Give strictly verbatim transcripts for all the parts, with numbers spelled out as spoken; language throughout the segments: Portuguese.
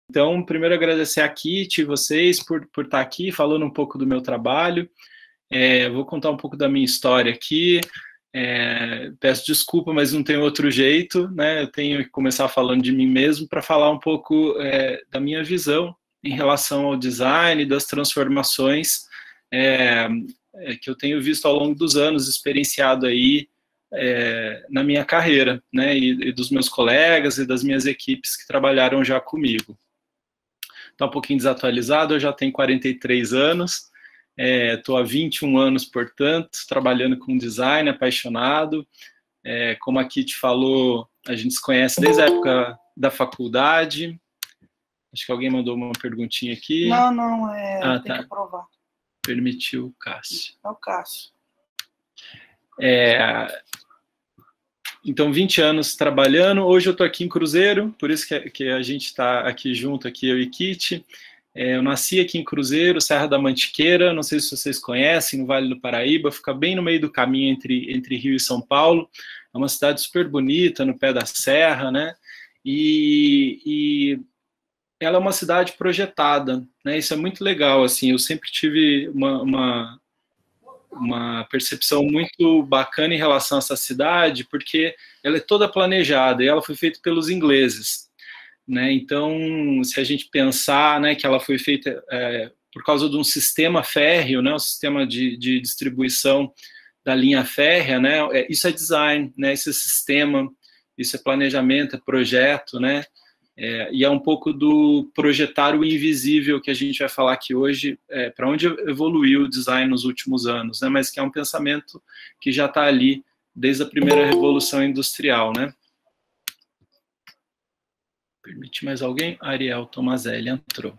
Então, primeiro agradecer a Kit e vocês por, por estar aqui falando um pouco do meu trabalho. É, vou contar um pouco da minha história aqui. É, peço desculpa, mas não tem outro jeito, né? Eu tenho que começar falando de mim mesmo para falar um pouco é, da minha visão em relação ao design, das transformações é, é, que eu tenho visto ao longo dos anos, experienciado aí é, na minha carreira, né? E, e dos meus colegas e das minhas equipes que trabalharam já comigo. Está um pouquinho desatualizado, eu já tenho quarenta e três anos, estou é, há vinte e um anos, portanto, trabalhando com design, apaixonado. É, como a Kit falou, a gente se conhece desde a época da faculdade. Acho que alguém mandou uma perguntinha aqui. Não, não, é, ah, tem tá. que provar. Permitiu o Cássio. É o Cássio. É... Então, vinte anos trabalhando. Hoje eu estou aqui em Cruzeiro, por isso que, que a gente está aqui junto, aqui eu e Kit. É, eu nasci aqui em Cruzeiro, Serra da Mantiqueira, não sei se vocês conhecem, no Vale do Paraíba, fica bem no meio do caminho entre, entre Rio e São Paulo. É uma cidade super bonita, no pé da serra, né? E, e ela é uma cidade projetada, né? Isso é muito legal, assim, eu sempre tive uma... uma uma percepção muito bacana em relação a essa cidade, porque ela é toda planejada e ela foi feita pelos ingleses, né? Então, se a gente pensar, né, que ela foi feita é, por causa de um sistema férreo, né, um sistema de, de distribuição da linha férrea, né? Isso é design, né? Esse sistema, isso é planejamento, é projeto, né? É, e é um pouco do projetar o invisível que a gente vai falar aqui hoje, é, para onde evoluiu o design nos últimos anos, né? Mas que é um pensamento que já está ali desde a primeira revolução industrial, né? Permite mais alguém? Ariel Tomazelli entrou.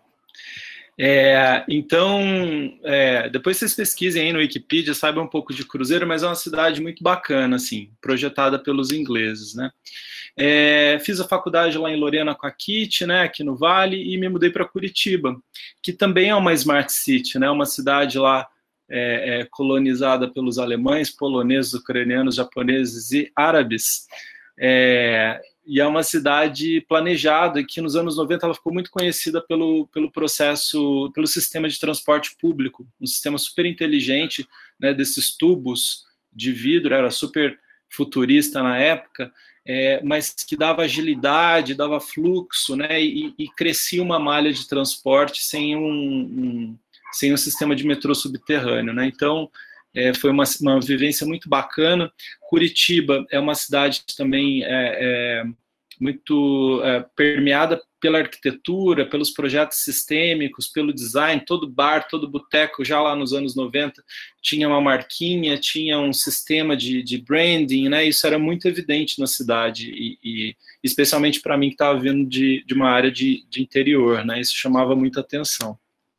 É, então, é, depois vocês pesquisem aí no Wikipedia, saibam um pouco de Cruzeiro, mas é uma cidade muito bacana, assim, projetada pelos ingleses, né? É, fiz a faculdade lá em Lorena com a Kit, né, aqui no Vale, e me mudei para Curitiba, que também é uma smart city, né, uma cidade lá é, é, colonizada pelos alemães, poloneses, ucranianos, japoneses e árabes, é, e é uma cidade planejada, que nos anos noventa ela ficou muito conhecida pelo, pelo processo, pelo sistema de transporte público, um sistema super inteligente, né, desses tubos de vidro, era super futurista na época, é, mas que dava agilidade, dava fluxo, né, e, e crescia uma malha de transporte sem um, um, sem um sistema de metrô subterrâneo, né? Então, é, foi uma, uma vivência muito bacana. Curitiba é uma cidade também é, é, muito é, permeada pela arquitetura, pelos projetos sistêmicos, pelo design. Todo bar, todo boteco, já lá nos anos noventa, tinha uma marquinha, tinha um sistema de, de branding, né? Isso era muito evidente na cidade, e, e especialmente para mim que estava vindo de, de uma área de, de interior, né? Isso chamava muita atenção.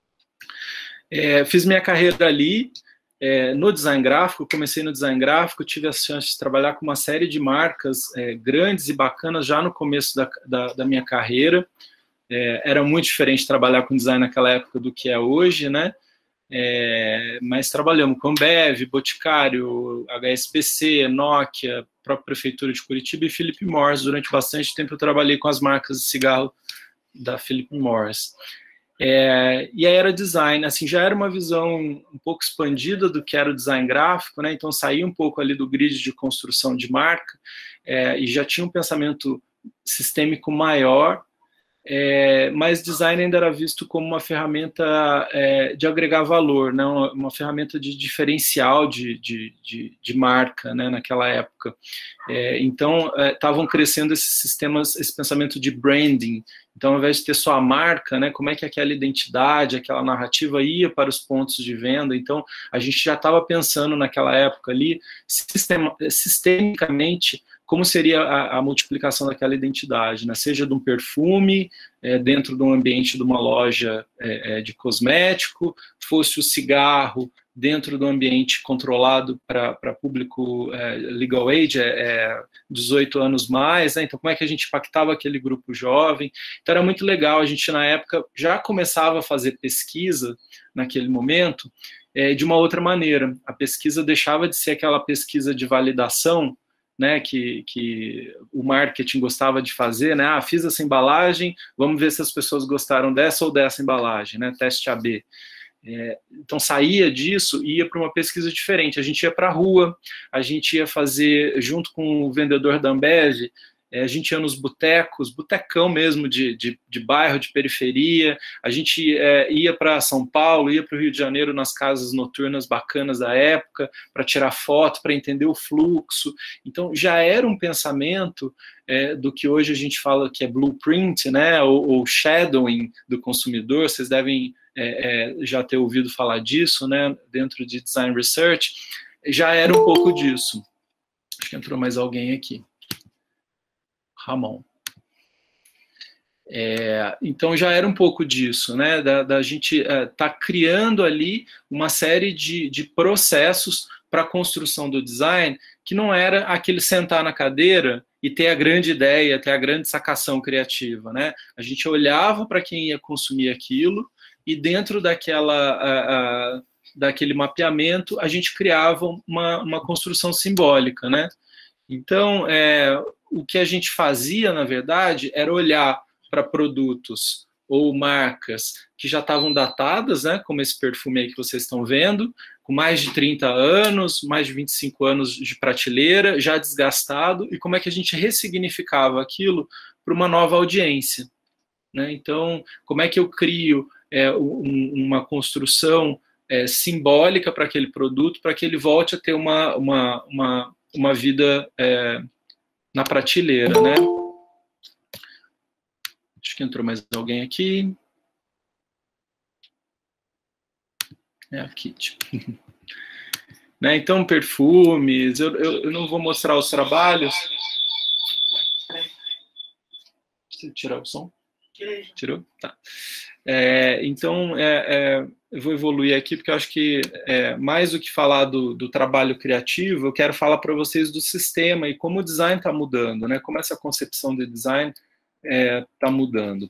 É, fiz minha carreira ali, É, no design gráfico, comecei no design gráfico, tive a chance de trabalhar com uma série de marcas é, grandes e bacanas já no começo da, da, da minha carreira. É, era muito diferente trabalhar com design naquela época do que é hoje, né? É, mas trabalhamos com Ambev, Boticário, H S B C, Nokia, própria Prefeitura de Curitiba e Philip Morris. Durante bastante tempo eu trabalhei com as marcas de cigarro da Philip Morris. É, e aí era design, assim, já era uma visão um pouco expandida do que era o design gráfico, né? Então saía um pouco ali do grid de construção de marca, é, e já tinha um pensamento sistêmico maior, é, mas design ainda era visto como uma ferramenta é, de agregar valor, né? uma, uma ferramenta de diferencial de, de, de, de marca, né? Naquela época. É, então, estavam é, crescendo esses sistemas, esse pensamento de branding. Então, ao invés de ter só a marca, né, como é que aquela identidade, aquela narrativa ia para os pontos de venda? Então, a gente já estava pensando naquela época ali, sistema, sistemicamente, como seria a, a multiplicação daquela identidade, né? Seja de um perfume, é, dentro de um ambiente de uma loja é, de cosmético, fosse o cigarro dentro do ambiente controlado para público é, legal age, é, é, dezoito anos mais, né? Então como é que a gente impactava aquele grupo jovem? Então era muito legal, a gente na época já começava a fazer pesquisa naquele momento é, de uma outra maneira. A pesquisa deixava de ser aquela pesquisa de validação, né, que, que o marketing gostava de fazer, né, ah, fiz essa embalagem, vamos ver se as pessoas gostaram dessa ou dessa embalagem, né, teste A B. É, então saía disso e ia para uma pesquisa diferente, a gente ia para a rua, a gente ia fazer, junto com o vendedor da Ambev, é, a gente ia nos botecos, botecão mesmo de, de, de bairro, de periferia, a gente é, ia para São Paulo, ia para o Rio de Janeiro nas casas noturnas bacanas da época, para tirar foto, para entender o fluxo. Então já era um pensamento é, do que hoje a gente fala que é blueprint, né, ou, ou shadowing do consumidor, vocês devem é, é, já ter ouvido falar disso, né, dentro de Design Research, já era um pouco disso. Acho que entrou mais alguém aqui. Ramon. É, então já era um pouco disso, né, da, da gente estar é, tá criando ali uma série de, de processos para a construção do design, que não era aquele sentar na cadeira e ter a grande ideia, ter a grande sacação criativa, né? A gente olhava para quem ia consumir aquilo e dentro daquela, a, a, daquele mapeamento a gente criava uma, uma construção simbólica, né? Então, é, o que a gente fazia, na verdade, era olhar para produtos ou marcas que já estavam datadas, né, como esse perfume aí que vocês estão vendo, com mais de trinta anos, mais de vinte e cinco anos de prateleira, já desgastado, e como é que a gente ressignificava aquilo para uma nova audiência, né? Então, como é que eu crio é, um, uma construção é, simbólica para aquele produto, para que ele volte a ter uma, uma, uma, uma vida é, na prateleira, né? Acho que entrou mais alguém aqui. É a Kit. Né, então, perfumes, eu, eu, eu não vou mostrar os trabalhos. Você tirar o som? Tirou? Tá. É, então, é, é, eu vou evoluir aqui, porque eu acho que é, mais do que falar do, do trabalho criativo, eu quero falar para vocês do sistema e como o design está mudando, né? Como essa concepção de design está é, mudando.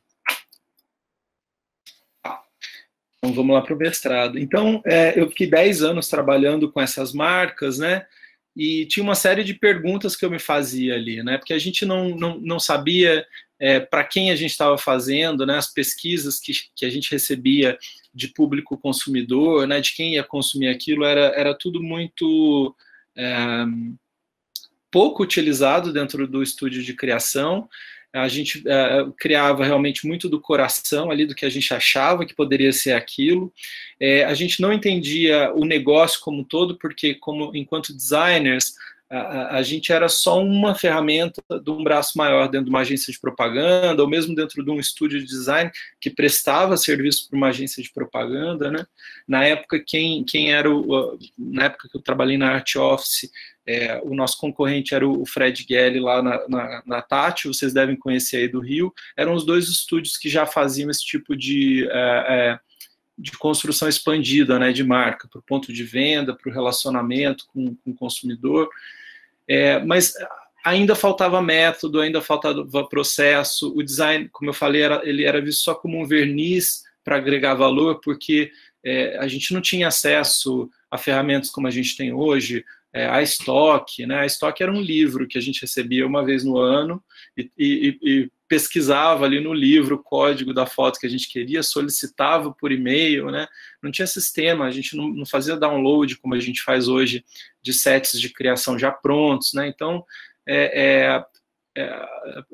Então, vamos lá para o mestrado. Então, é, eu fiquei dez anos trabalhando com essas marcas, né? E tinha uma série de perguntas que eu me fazia ali, né? Porque a gente não, não, não sabia é, para quem a gente estava fazendo, né? As pesquisas que, que a gente recebia de público consumidor, né? De quem ia consumir aquilo, era, era tudo muito é, pouco utilizado dentro do estúdio de criação. A gente uh, criava realmente muito do coração ali, do que a gente achava que poderia ser aquilo. É, a gente não entendia o negócio como um todo, porque como, enquanto designers, a, a gente era só uma ferramenta de um braço maior dentro de uma agência de propaganda, ou mesmo dentro de um estúdio de design que prestava serviço para uma agência de propaganda, né? Na época, quem, quem era o... Na época que eu trabalhei na Art Office, É, o nosso concorrente era o Fred Gelli lá na, na, na Tati, vocês devem conhecer aí do Rio. Eram os dois estúdios que já faziam esse tipo de, é, é, de construção expandida, né, de marca, para o ponto de venda, para o relacionamento com, com o consumidor. É, mas ainda faltava método, ainda faltava processo. O design, como eu falei, era, ele era visto só como um verniz para agregar valor, porque é, a gente não tinha acesso a ferramentas como a gente tem hoje. É, a Stock, né? A Stock era um livro que a gente recebia uma vez no ano e, e, e pesquisava ali no livro o código da foto que a gente queria, solicitava por e-mail, né? Não tinha sistema, a gente não, não fazia download como a gente faz hoje de sets de criação já prontos, né? Então, é, é, é,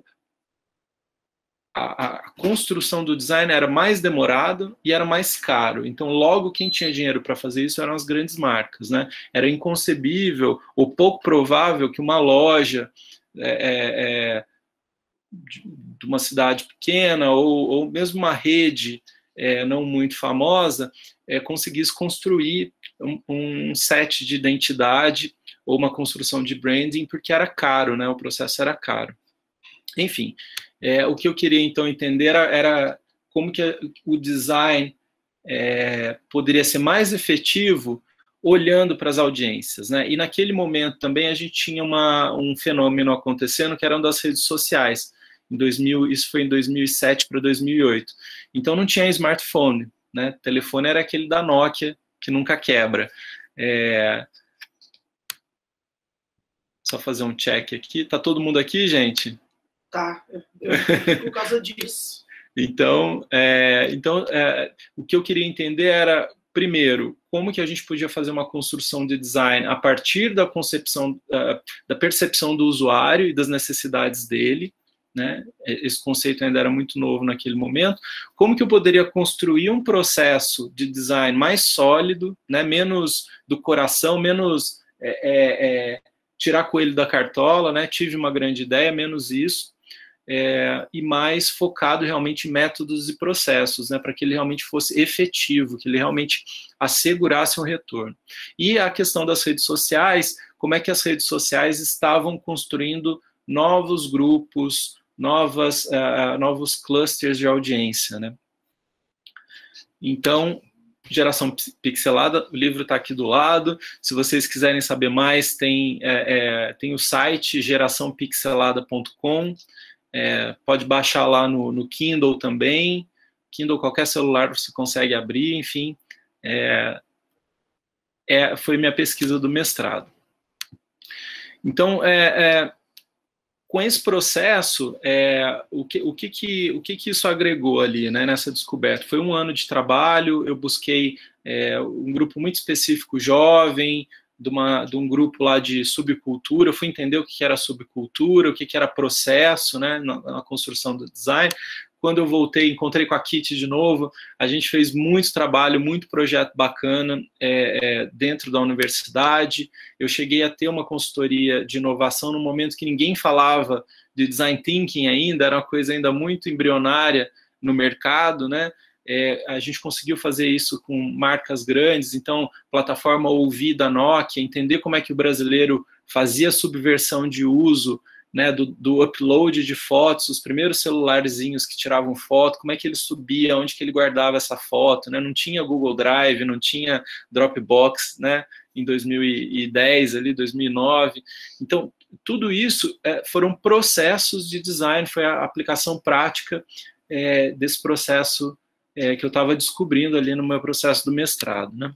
A, a construção do design era mais demorada e era mais caro. Então, logo, quem tinha dinheiro para fazer isso eram as grandes marcas, né? Era inconcebível ou pouco provável que uma loja é, é, de, de uma cidade pequena ou, ou mesmo uma rede é, não muito famosa é, conseguisse construir um, um set de identidade ou uma construção de branding, porque era caro, né? O processo era caro. Enfim, é, o que eu queria então entender era, era como que o design é, poderia ser mais efetivo olhando para as audiências, né? E naquele momento também a gente tinha uma, um fenômeno acontecendo que eram das redes sociais. Em dois mil, isso foi em dois mil e sete para dois mil e oito. Então não tinha smartphone, né? O telefone era aquele da Nokia que nunca quebra. É, Só fazer um check aqui. Tá todo mundo aqui, gente? Tá, eu, eu, por causa disso. Então, é, então é, o que eu queria entender era, primeiro, como que a gente podia fazer uma construção de design a partir da concepção, uh, da percepção do usuário e das necessidades dele, né? Esse conceito ainda era muito novo naquele momento. Como que eu poderia construir um processo de design mais sólido, né? Menos do coração, menos é, é, é, tirar coelho da cartola, né? Tive uma grande ideia, menos isso. É, e mais focado realmente em métodos e processos, né, para que ele realmente fosse efetivo, que ele realmente assegurasse um retorno. E a questão das redes sociais, como é que as redes sociais estavam construindo novos grupos, novas, uh, novos clusters de audiência, né? Então, Geração Pixelada, o livro está aqui do lado. Se vocês quiserem saber mais, tem, é, é, tem o site geração pixelada ponto com. É, pode baixar lá no, no Kindle também. Kindle, qualquer celular você consegue abrir, enfim. É, é, foi minha pesquisa do mestrado. Então, é, é, com esse processo, é, o, que, o, que, que, o que, que isso agregou ali, né, nessa descoberta? Foi um ano de trabalho, eu busquei é, um grupo muito específico, jovem, de, uma, de um grupo lá de subcultura, eu fui entender o que era subcultura, o que era processo, né, na, na construção do design. Quando eu voltei, encontrei com a Kitty de novo, a gente fez muito trabalho, muito projeto bacana é, é, dentro da universidade. Eu cheguei a ter uma consultoria de inovação no momento que ninguém falava de design thinking ainda, era uma coisa ainda muito embrionária no mercado, né? É, a gente conseguiu fazer isso com marcas grandes, então, plataforma Ouvi da Nokia, entender como é que o brasileiro fazia subversão de uso, né, do, do upload de fotos, os primeiros celularzinhos que tiravam foto, como é que ele subia, onde que ele guardava essa foto, né? Não tinha Google Drive, não tinha Dropbox, né, em dois mil e dez, ali, dois mil e nove. Então, tudo isso é, foram processos de design, foi a aplicação prática é, desse processo É, que eu estava descobrindo ali no meu processo do mestrado, né?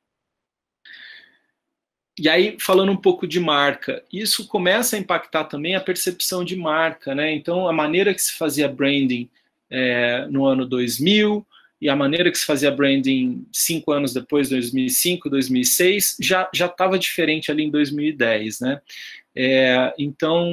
E aí, falando um pouco de marca, isso começa a impactar também a percepção de marca, né? Então, a maneira que se fazia branding é, no ano dois mil e a maneira que se fazia branding cinco anos depois, dois mil e cinco, dois mil e seis, já já estava diferente ali em dois mil e dez, né? É, então,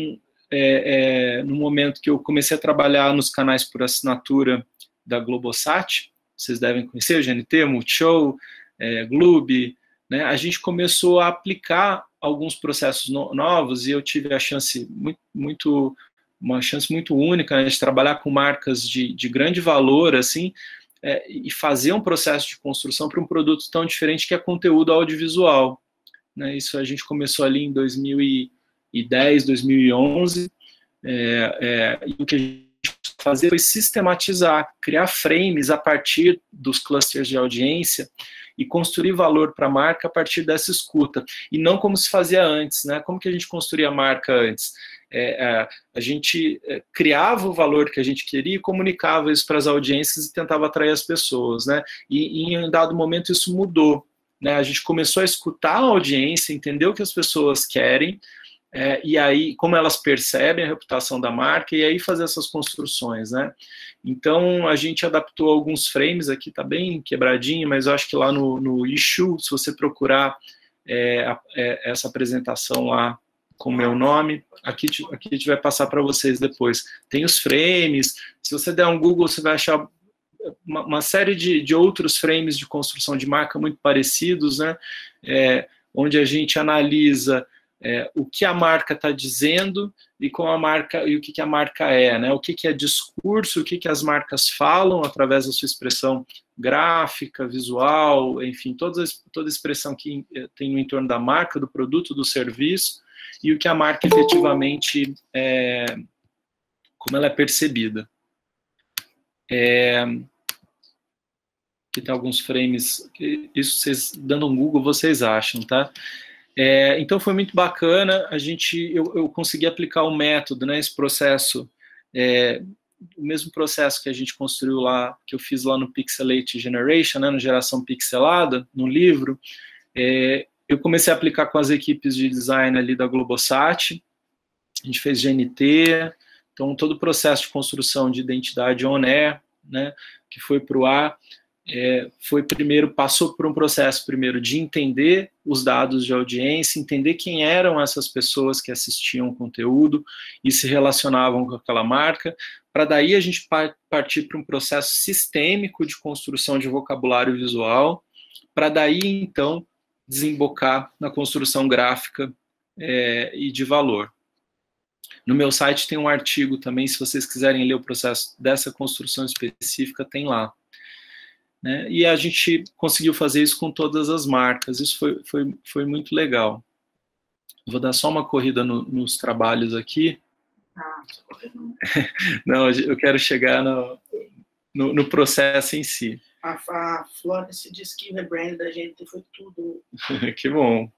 é, é, no momento que eu comecei a trabalhar nos canais por assinatura da Globosat, vocês devem conhecer, o G N T, Multishow, é, Gloob, né, a gente começou a aplicar alguns processos no, novos e eu tive a chance muito, muito uma chance muito única, né, de trabalhar com marcas de, de grande valor, assim, é, e fazer um processo de construção para um produto tão diferente que é conteúdo audiovisual, né, isso a gente começou ali em dois mil e dez, dois mil e onze, é, é, e o que a gente fazer foi sistematizar, criar frames a partir dos clusters de audiência e construir valor para a marca a partir dessa escuta, e não como se fazia antes, né? Como que a gente construía a marca antes? É, é, a gente é, criava o valor que a gente queria e comunicava isso para as audiências e tentava atrair as pessoas, né? E, e em um dado momento isso mudou, né? A gente começou a escutar a audiência, entender o que as pessoas querem, É, e aí, como elas percebem a reputação da marca, e aí fazer essas construções, né? Então, a gente adaptou alguns frames aqui, tá bem quebradinho, mas eu acho que lá no, no issue, se você procurar é, a, é, essa apresentação lá com o meu nome, aqui, aqui a gente vai passar para vocês depois. Tem os frames, se você der um Google, você vai achar uma, uma série de, de outros frames de construção de marca muito parecidos, né? É, onde a gente analisa É, o que a marca está dizendo e como a marca e o que, que a marca é, né? O que, que é discurso, o que, que as marcas falam através da sua expressão gráfica, visual, enfim, toda, toda expressão que tem no entorno da marca, do produto, do serviço, e o que a marca efetivamente é, como ela é percebida. É, aqui tem alguns frames, isso vocês dando um Google vocês acham, tá? É, então foi muito bacana, a gente, eu, eu consegui aplicar o método, né, esse processo, é, o mesmo processo que a gente construiu lá, que eu fiz lá no Pixelate Generation, né, no Geração Pixelada, no livro, é, eu comecei a aplicar com as equipes de design ali da Globosat, a gente fez G N T, então todo o processo de construção de identidade on-air, né, que foi para o ar, é, foi primeiro, passou por um processo primeiro de entender os dados de audiência, entender quem eram essas pessoas que assistiam o conteúdo e se relacionavam com aquela marca, para daí a gente partir para um processo sistêmico de construção de vocabulário visual, para daí então desembocar na construção gráfica é, e de valor. No meu site tem um artigo também, se vocês quiserem ler o processo dessa construção específica, tem lá. Né? E a gente conseguiu fazer isso com todas as marcas, isso foi, foi, foi muito legal. Vou dar só uma corrida no, nos trabalhos aqui. Ah, não, eu quero chegar no, no, no processo em si. A, a Florence disse que o rebrand da gente foi tudo. Que bom.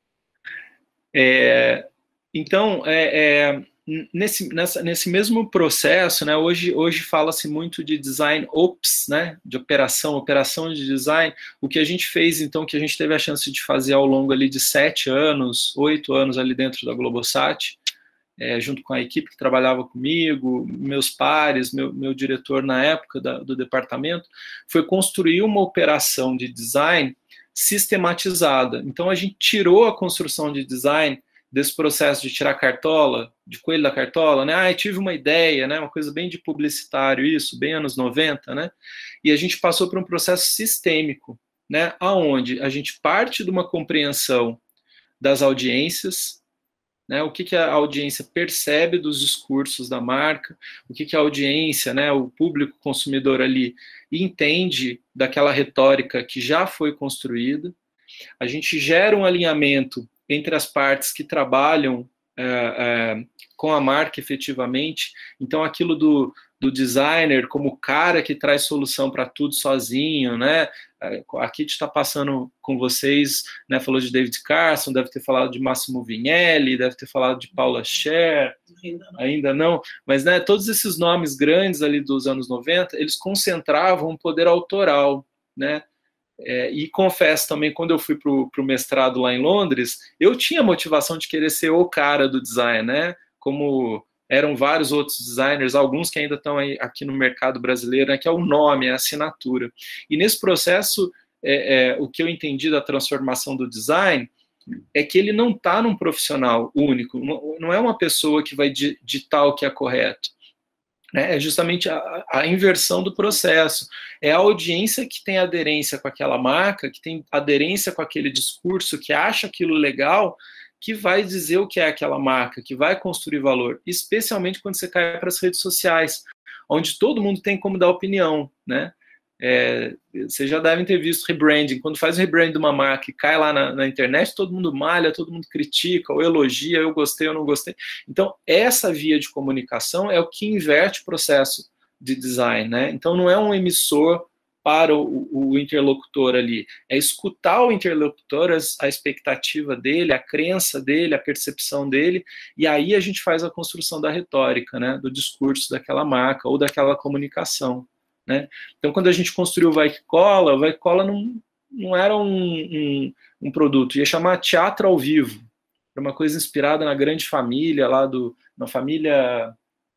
É, então, é, é, nesse, nessa, nesse mesmo processo, né, hoje, hoje fala-se muito de design ops, né, de operação, operação de design. O que a gente fez, então, que a gente teve a chance de fazer ao longo ali de sete anos, oito anos ali dentro da Globosat, é, junto com a equipe que trabalhava comigo, meus pares, meu, meu diretor na época da, do departamento, foi construir uma operação de design sistematizada. Então, a gente tirou a construção de design desse processo de tirar cartola, de coelho da cartola, né? Ah, eu tive uma ideia, né? Uma coisa bem de publicitário isso, bem anos noventa, né? E a gente passou por um processo sistêmico, né? Aonde a gente parte de uma compreensão das audiências, né? O que, que a audiência percebe dos discursos da marca, o que, que a audiência, né? O público consumidor ali entende daquela retórica que já foi construída. A gente gera um alinhamento entre as partes que trabalham é, é, com a marca efetivamente. Então, aquilo do, do designer como o cara que traz solução para tudo sozinho, né? A Kit está passando com vocês, né? Falou de David Carson, deve ter falado de Massimo Vignelli, deve ter falado de Paula Scher, ainda não, ainda não. Mas, né, todos esses nomes grandes ali dos anos noventa, eles concentravam um poder autoral, né? É, e confesso também, quando eu fui para o mestrado lá em Londres, eu tinha motivação de querer ser o cara do design, né? Como eram vários outros designers, alguns que ainda estão aí, aqui no mercado brasileiro, né? Que é o nome, é a assinatura. E nesse processo, é, é, o que eu entendi da transformação do design é que ele não está num profissional único, não é uma pessoa que vai ditar o que é correto. É justamente a, a inversão do processo. É a audiência que tem aderência com aquela marca, que tem aderência com aquele discurso, que acha aquilo legal, que vai dizer o que é aquela marca, que vai construir valor, especialmente quando você cai para as redes sociais, onde todo mundo tem como dar opinião, né? É, vocês já devem ter visto rebranding. Quando faz o rebranding de uma marca e cai lá na, na internet, todo mundo malha, todo mundo critica, ou elogia, eu gostei, eu não gostei. Então, essa via de comunicação é o que inverte o processo de design, né? Então, não é um emissor para o, o interlocutor ali, é escutar o interlocutor, a, a expectativa dele, a crença dele, a percepção dele, e aí a gente faz a construção da retórica, né? Do discurso daquela marca ou daquela comunicação. Né? Então, quando a gente construiu o Vai Que Cola, o Vai Que Cola não, não era um, um, um produto, ia chamar Teatro ao Vivo, era uma coisa inspirada na Grande Família, lá do, na família,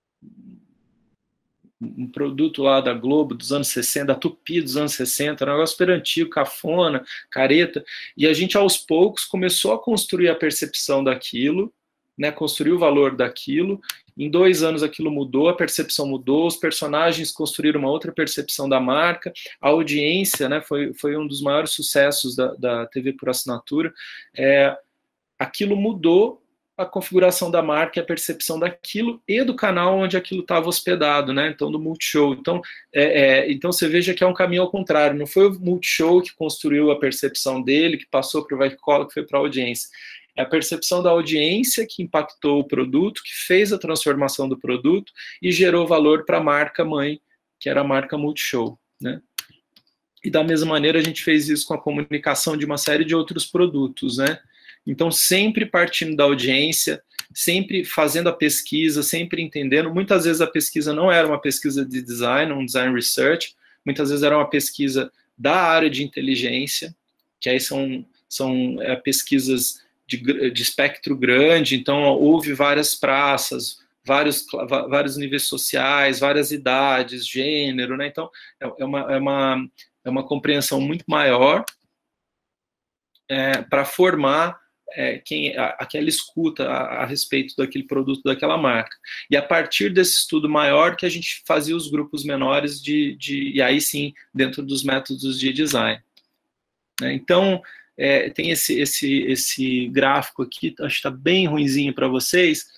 um produto lá da Globo dos anos sessenta, da Tupi dos anos sessenta, um negócio super antigo, cafona, careta, e a gente aos poucos começou a construir a percepção daquilo, né, construir o valor daquilo. Em dois anos aquilo mudou, a percepção mudou, os personagens construíram uma outra percepção da marca, a audiência, né, foi, foi um dos maiores sucessos da, da T V por assinatura. É, aquilo mudou a configuração da marca, a percepção daquilo e do canal onde aquilo estava hospedado, né? Então, do Multishow. Então, é, é, então, você veja que é um caminho ao contrário. Não foi o Multishow que construiu a percepção dele, que passou para o Vai Que Cola, que foi para a audiência. É a percepção da audiência que impactou o produto, que fez a transformação do produto e gerou valor para a marca mãe, que era a marca Multishow, né? E da mesma maneira a gente fez isso com a comunicação de uma série de outros produtos, né? Então, sempre partindo da audiência, sempre fazendo a pesquisa, sempre entendendo. Muitas vezes a pesquisa não era uma pesquisa de design, um design research, muitas vezes era uma pesquisa da área de inteligência, que aí são... são é, pesquisas de, de espectro grande, então houve várias praças, vários, vários níveis sociais, várias idades, gênero, né? Então é uma, é uma, é uma compreensão muito maior é, para formar é, quem, a, aquela escuta a, a respeito daquele produto, daquela marca. E a partir desse estudo maior que a gente fazia os grupos menores de, de e aí sim, dentro dos métodos de design. Né? Então, é, tem esse, esse, esse gráfico aqui, acho que está bem ruinzinho para vocês,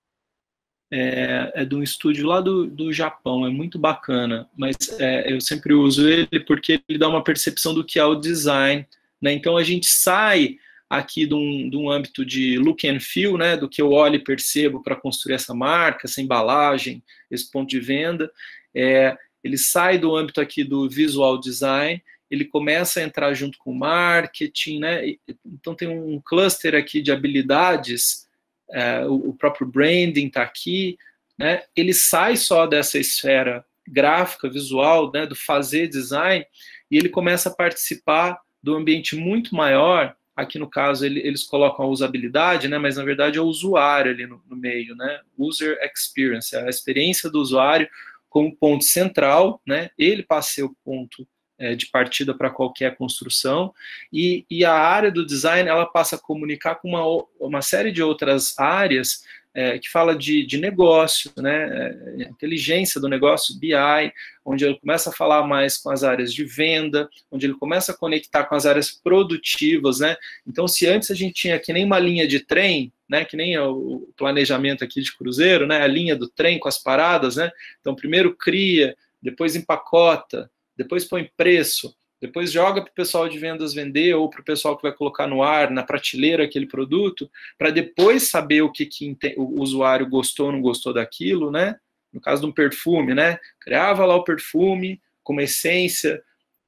é, é de um estúdio lá do, do Japão, é muito bacana, mas é, eu sempre uso ele porque ele dá uma percepção do que é o design, né? Então a gente sai aqui de um, de um âmbito de look and feel, né, do que eu olho e percebo para construir essa marca, essa embalagem, esse ponto de venda, é, ele sai do âmbito aqui do visual design, ele começa a entrar junto com o marketing, né? Então tem um cluster aqui de habilidades, é, o próprio branding está aqui, né? Ele sai só dessa esfera gráfica, visual, né, do fazer design, e ele começa a participar do ambiente muito maior. Aqui no caso ele, eles colocam a usabilidade, né, mas na verdade é o usuário ali no, no meio, né? User experience, a experiência do usuário como ponto central, né? Ele passa a ser o ponto é, de partida para qualquer construção, e, e a área do design ela passa a comunicar com uma, uma série de outras áreas é, que fala de, de negócio, né, é, inteligência do negócio, B I, onde ele começa a falar mais com as áreas de venda, onde ele começa a conectar com as áreas produtivas, né? Então, se antes a gente tinha que nem uma linha de trem, né, que nem o planejamento aqui de cruzeiro, né, a linha do trem com as paradas, né? Então, primeiro cria, depois empacota, depois põe preço, depois joga para o pessoal de vendas vender ou para o pessoal que vai colocar no ar, na prateleira, aquele produto, para depois saber o que, que o usuário gostou ou não gostou daquilo, né? No caso de um perfume, né? Criava lá o perfume com uma essência,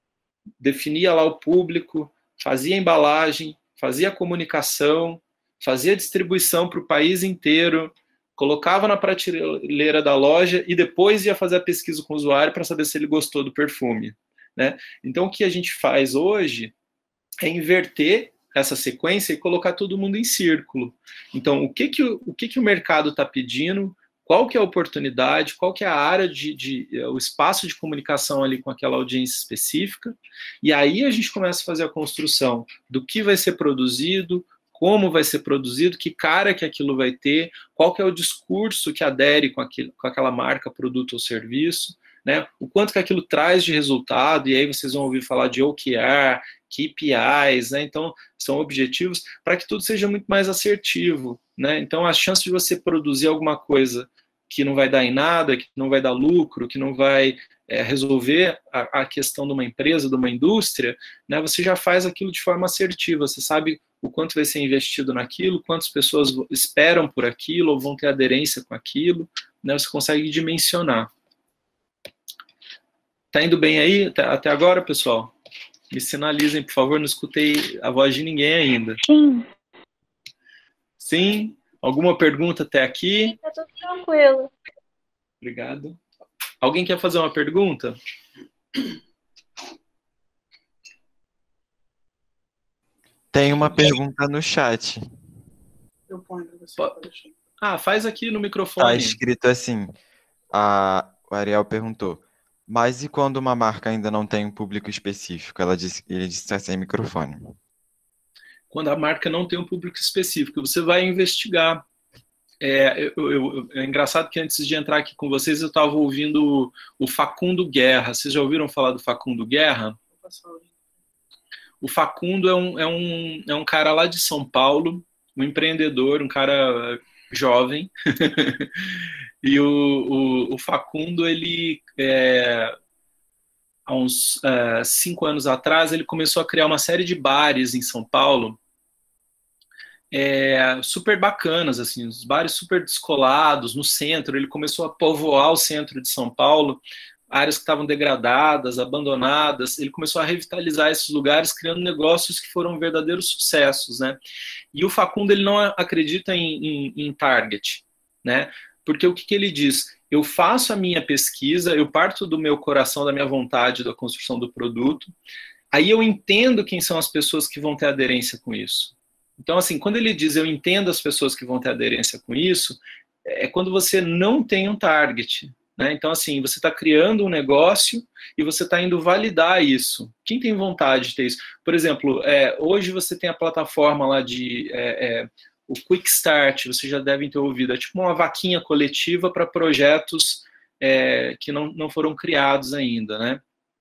definia lá o público, fazia a embalagem, fazia a comunicação, fazia a distribuição para o país inteiro, colocava na prateleira da loja e depois ia fazer a pesquisa com o usuário para saber se ele gostou do perfume, né? Então, o que a gente faz hoje é inverter essa sequência e colocar todo mundo em círculo. Então, o que, que, o, o, que, que o mercado está pedindo, qual que é a oportunidade, qual que é a área, de, de, o espaço de comunicação ali com aquela audiência específica, e aí a gente começa a fazer a construção do que vai ser produzido, como vai ser produzido, que cara que aquilo vai ter, qual que é o discurso que adere com, aquilo, com aquela marca, produto ou serviço, né? O quanto que aquilo traz de resultado, e aí vocês vão ouvir falar de O K R, K P Is, né? Então, são objetivos para que tudo seja muito mais assertivo, né? Então, a chance de você produzir alguma coisa que não vai dar em nada, que não vai dar lucro, que não vai é, resolver a, a questão de uma empresa, de uma indústria, né? Você já faz aquilo de forma assertiva, você sabe o quanto vai ser investido naquilo, quantas pessoas esperam por aquilo, ou vão ter aderência com aquilo, né? Você consegue dimensionar. Tá indo bem aí até, até agora, pessoal? Me sinalizem, por favor, não escutei a voz de ninguém ainda. Sim. Sim? Alguma pergunta até aqui? Sim, tá tudo tranquilo. Obrigado. Alguém quer fazer uma pergunta? Tem uma pergunta no chat. Eu ponho para você. Pode. Ah, faz aqui no Tá microfone. escrito assim, a, o Ariel perguntou, mas e quando uma marca ainda não tem um público específico? Ela disse, ele disse que está sem microfone. Quando a marca não tem um público específico, você vai investigar. É, eu, eu, é engraçado que antes de entrar aqui com vocês, eu estava ouvindo o, o Facundo Guerra. Vocês já ouviram falar do Facundo Guerra? O Facundo é um, é, um, é um cara lá de São Paulo, um empreendedor, um cara jovem. E o, o, o Facundo, ele, é, há uns é, cinco anos atrás, ele começou a criar uma série de bares em São Paulo, é, super bacanas, assim, os bares super descolados, no centro. Ele começou a povoar o centro de São Paulo, áreas que estavam degradadas, abandonadas. Ele começou a revitalizar esses lugares, criando negócios que foram verdadeiros sucessos, né? E o Facundo, ele não acredita em, em, em target, né? Porque o que, que ele diz? Eu faço a minha pesquisa, eu parto do meu coração, da minha vontade, da construção do produto, aí eu entendo quem são as pessoas que vão ter aderência com isso. Então, assim, quando ele diz eu entendo as pessoas que vão ter aderência com isso, é quando você não tem um target, né? Então, assim, você está criando um negócio e você está indo validar isso. Quem tem vontade de ter isso? Por exemplo, é, hoje você tem a plataforma lá de... É, é, o Quick Start, vocês já devem ter ouvido, é tipo uma vaquinha coletiva para projetos é, que não, não foram criados ainda, né?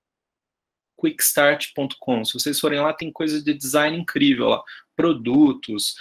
quickstart ponto com. Se vocês forem lá, tem coisa de design incrível lá. Produtos,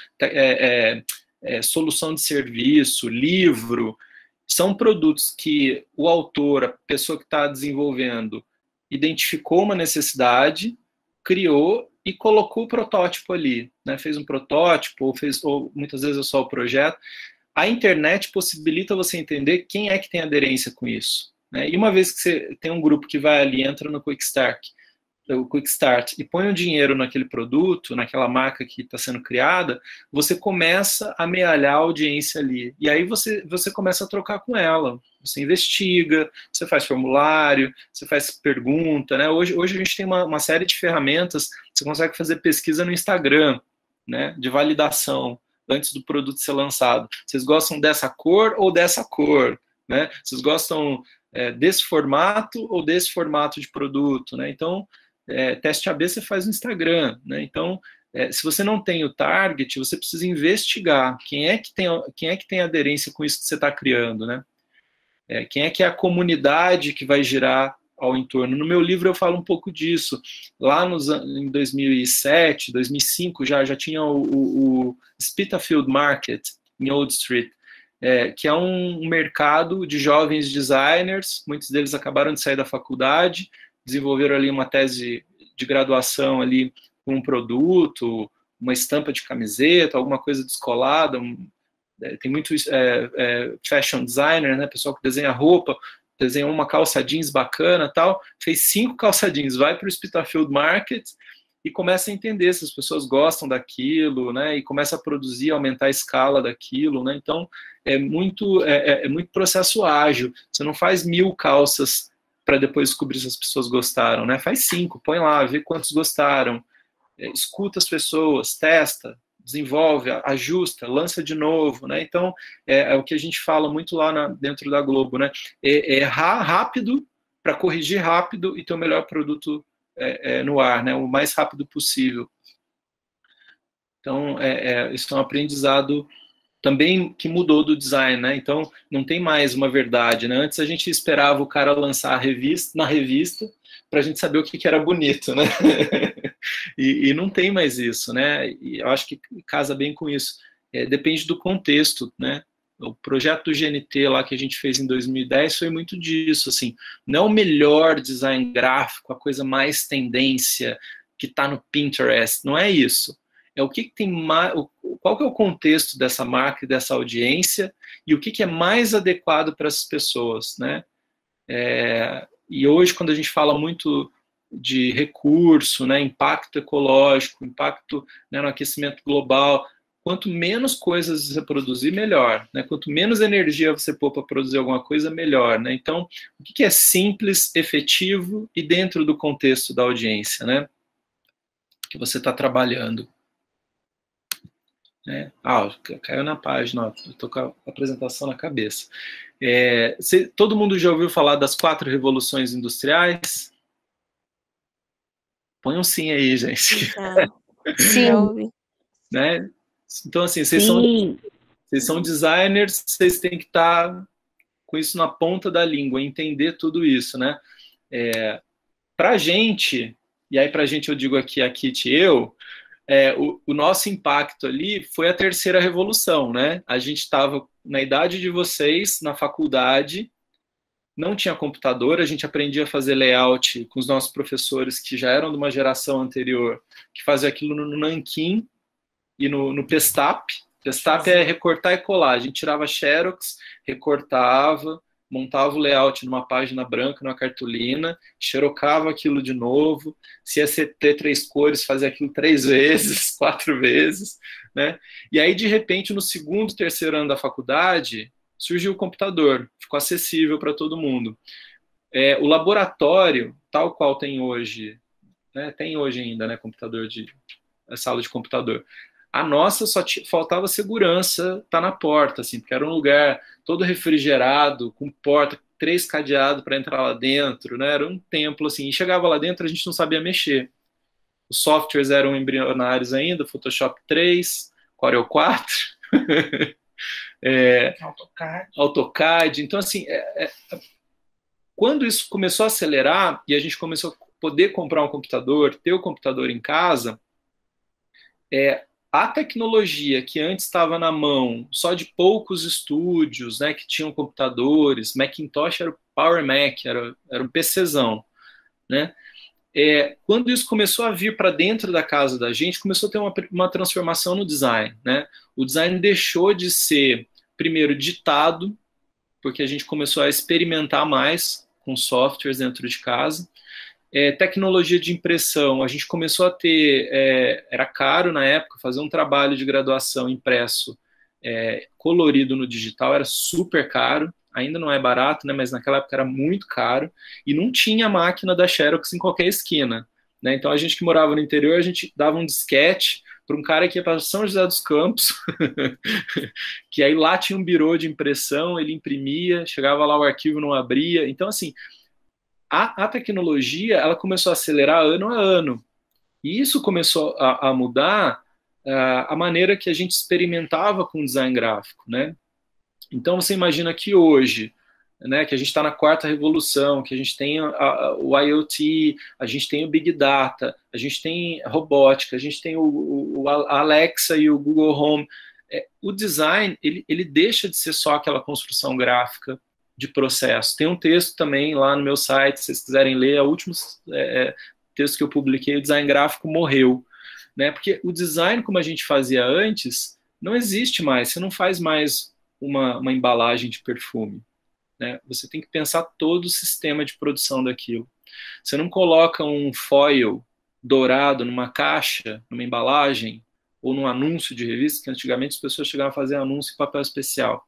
é, é, é, solução de serviço, livro. São produtos que o autor, a pessoa que está desenvolvendo, identificou uma necessidade, criou e colocou o protótipo ali, né? Fez um protótipo, ou, fez, ou muitas vezes é só o projeto. A internet possibilita você entender quem é que tem aderência com isso, né? E uma vez que você tem um grupo que vai ali, entra no Quick Start, o Quick Start e põe o dinheiro naquele produto, naquela marca que está sendo criada, você começa a amealhar a audiência ali. E aí você, você começa a trocar com ela. Você investiga, você faz formulário, você faz pergunta, né? Hoje, hoje a gente tem uma, uma série de ferramentas, você consegue fazer pesquisa no Instagram, né? De validação, antes do produto ser lançado. Vocês gostam dessa cor ou dessa cor, né? Vocês gostam é, desse formato ou desse formato de produto, né? Então, É, teste A B você faz no Instagram, né? Então, é, se você não tem o target, você precisa investigar quem é que tem, quem é que tem aderência com isso que você está criando, né? É, quem é que é a comunidade que vai girar ao entorno. No meu livro eu falo um pouco disso. Lá nos, em dois mil e sete, dois mil e cinco, já, já tinha o, o, o Spitalfield Market, em Old Street, é, que é um mercado de jovens designers, muitos deles acabaram de sair da faculdade, desenvolveram ali uma tese de graduação ali com um produto, uma estampa de camiseta, alguma coisa descolada, um, é, tem muito é, é, fashion designer, né, pessoal que desenha roupa, desenhou uma calça jeans bacana tal, fez cinco calça jeans, vai para o Spitalfield Market e começa a entender se as pessoas gostam daquilo, né, e começa a produzir, aumentar a escala daquilo, né, então é muito, é, é muito processo ágil, você não faz mil calças para depois descobrir se as pessoas gostaram, né? Faz cinco, põe lá, vê quantos gostaram, é, escuta as pessoas, testa, desenvolve, ajusta, lança de novo, né? Então, é, é o que a gente fala muito lá na, dentro da Globo, né? É, é errar rápido para corrigir rápido e ter o melhor produto é, é, no ar, né? O mais rápido possível. Então, é, é, isso é um aprendizado também que mudou do design, né? Então, não tem mais uma verdade, né? Antes a gente esperava o cara lançar a revista, na revista para a gente saber o que, que era bonito, né? e, e não tem mais isso, né? E eu acho que casa bem com isso. É, depende do contexto, né? O projeto do G N T lá que a gente fez em dois mil e dez foi muito disso, assim. Não é o melhor design gráfico, a coisa mais tendência que está no Pinterest, não é isso. É o que, que tem mais, qual que é o contexto dessa marca e dessa audiência e o que, que é mais adequado para essas pessoas, né? É, e hoje, quando a gente fala muito de recurso, né, impacto ecológico, impacto, né, no aquecimento global, quanto menos coisas você produzir, melhor, né? Quanto menos energia você pôr para produzir alguma coisa, melhor, né? Então, o que, que é simples, efetivo e dentro do contexto da audiência, né? Que você está trabalhando. É, ah, caiu na página, ó, eu tô com a apresentação na cabeça. É, cê, todo mundo já ouviu falar das quatro revoluções industriais? Põe um sim aí, gente. Sim. Né? Então, assim, vocês são, vocês são designers, vocês têm que estar com isso na ponta da língua, entender tudo isso, né? É, pra gente, e aí pra gente eu digo aqui, a Kit e eu, É, o, o nosso impacto ali foi a terceira revolução, né? A gente estava na idade de vocês, na faculdade, não tinha computador, a gente aprendia a fazer layout com os nossos professores que já eram de uma geração anterior, que fazia aquilo no Nanquim e no, no Pestap. Pestap é recortar e colar, a gente tirava xerox, recortava, montava o layout numa página branca, numa cartolina, xerocava aquilo de novo, se ia ter três cores, fazia aquilo três vezes, quatro vezes, né? E aí, de repente, no segundo, terceiro ano da faculdade, surgiu o computador, ficou acessível para todo mundo. É, o laboratório, tal qual tem hoje, né? Tem hoje ainda, né, computador de sala de computador. A nossa só faltava segurança, tá na porta, assim, porque era um lugar todo refrigerado, com porta, três cadeados para entrar lá dentro, né? Era um templo, assim, e chegava lá dentro, a gente não sabia mexer. Os softwares eram embrionários ainda, Photoshop três, Corel quatro, é, AutoCAD. AutoCAD. Então, assim, é, é, quando isso começou a acelerar e a gente começou a poder comprar um computador, ter o computador em casa, é, a tecnologia que antes estava na mão só de poucos estúdios, né, que tinham computadores, Macintosh era o Power Mac, era, era um PCzão, né? É, quando isso começou a vir para dentro da casa da gente, começou a ter uma, uma transformação no design, né? O design deixou de ser, primeiro, ditado, porque a gente começou a experimentar mais com softwares dentro de casa. É, tecnologia de impressão, a gente começou a ter, é, era caro na época, fazer um trabalho de graduação impresso é, colorido no digital era super caro, ainda não é barato, né, mas naquela época era muito caro, e não tinha máquina da Xerox em qualquer esquina, né? Então a gente que morava no interior, a gente dava um disquete para um cara que ia para São José dos Campos, que aí lá tinha um birô de impressão, ele imprimia, chegava lá o arquivo não abria, então assim, A, a tecnologia ela começou a acelerar ano a ano. E isso começou a, a mudar uh, a maneira que a gente experimentava com design gráfico, né? Então você imagina que hoje, né, que a gente está na quarta revolução, que a gente tem a, a, o IoT, a gente tem o Big Data, a gente tem robótica, a gente tem o, o, o Alexa e o Google Home. É, o design ele, ele deixa de ser só aquela construção gráfica de processo. Tem um texto também lá no meu site, se vocês quiserem ler, é o último é, texto que eu publiquei, o design gráfico morreu, né? Porque o design como a gente fazia antes não existe mais, você não faz mais uma, uma embalagem de perfume, né? Você tem que pensar todo o sistema de produção daquilo. Você não coloca um foil dourado numa caixa, numa embalagem, ou num anúncio de revista, que antigamente as pessoas chegavam a fazer anúncio em papel especial.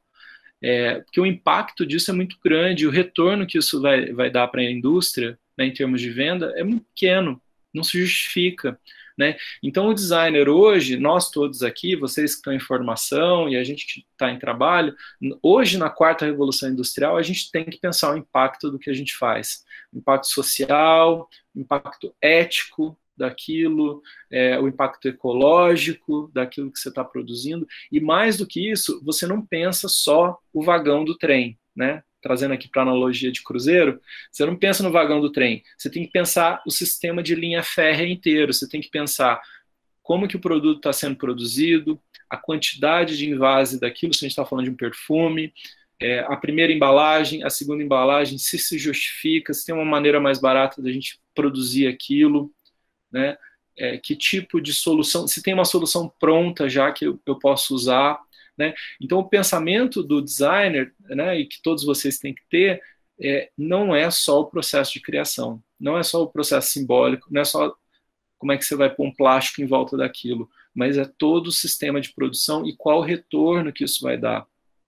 É, porque o impacto disso é muito grande, o retorno que isso vai, vai dar para a indústria, né, em termos de venda, é muito pequeno, não se justifica, né? Então o designer hoje, nós todos aqui, vocês que estão em formação e a gente que está em trabalho, hoje na quarta revolução industrial a gente tem que pensar o impacto do que a gente faz, o impacto social, o impacto ético daquilo, é, o impacto ecológico daquilo que você está produzindo, e mais do que isso, você não pensa só o vagão do trem, né? Trazendo aqui para a analogia de cruzeiro, você não pensa no vagão do trem, você tem que pensar o sistema de linha férrea inteiro, você tem que pensar como que o produto está sendo produzido, a quantidade de envase daquilo, se a gente está falando de um perfume, é, a primeira embalagem, a segunda embalagem, se se justifica, se tem uma maneira mais barata da gente produzir aquilo, né? É, que tipo de solução, se tem uma solução pronta já que eu, eu posso usar, né? Então o pensamento do designer, né, e que todos vocês têm que ter, é, não é só o processo de criação, não é só o processo simbólico, não é só como é que você vai pôr um plástico em volta daquilo, mas é todo o sistema de produção e qual o retorno que isso vai dar,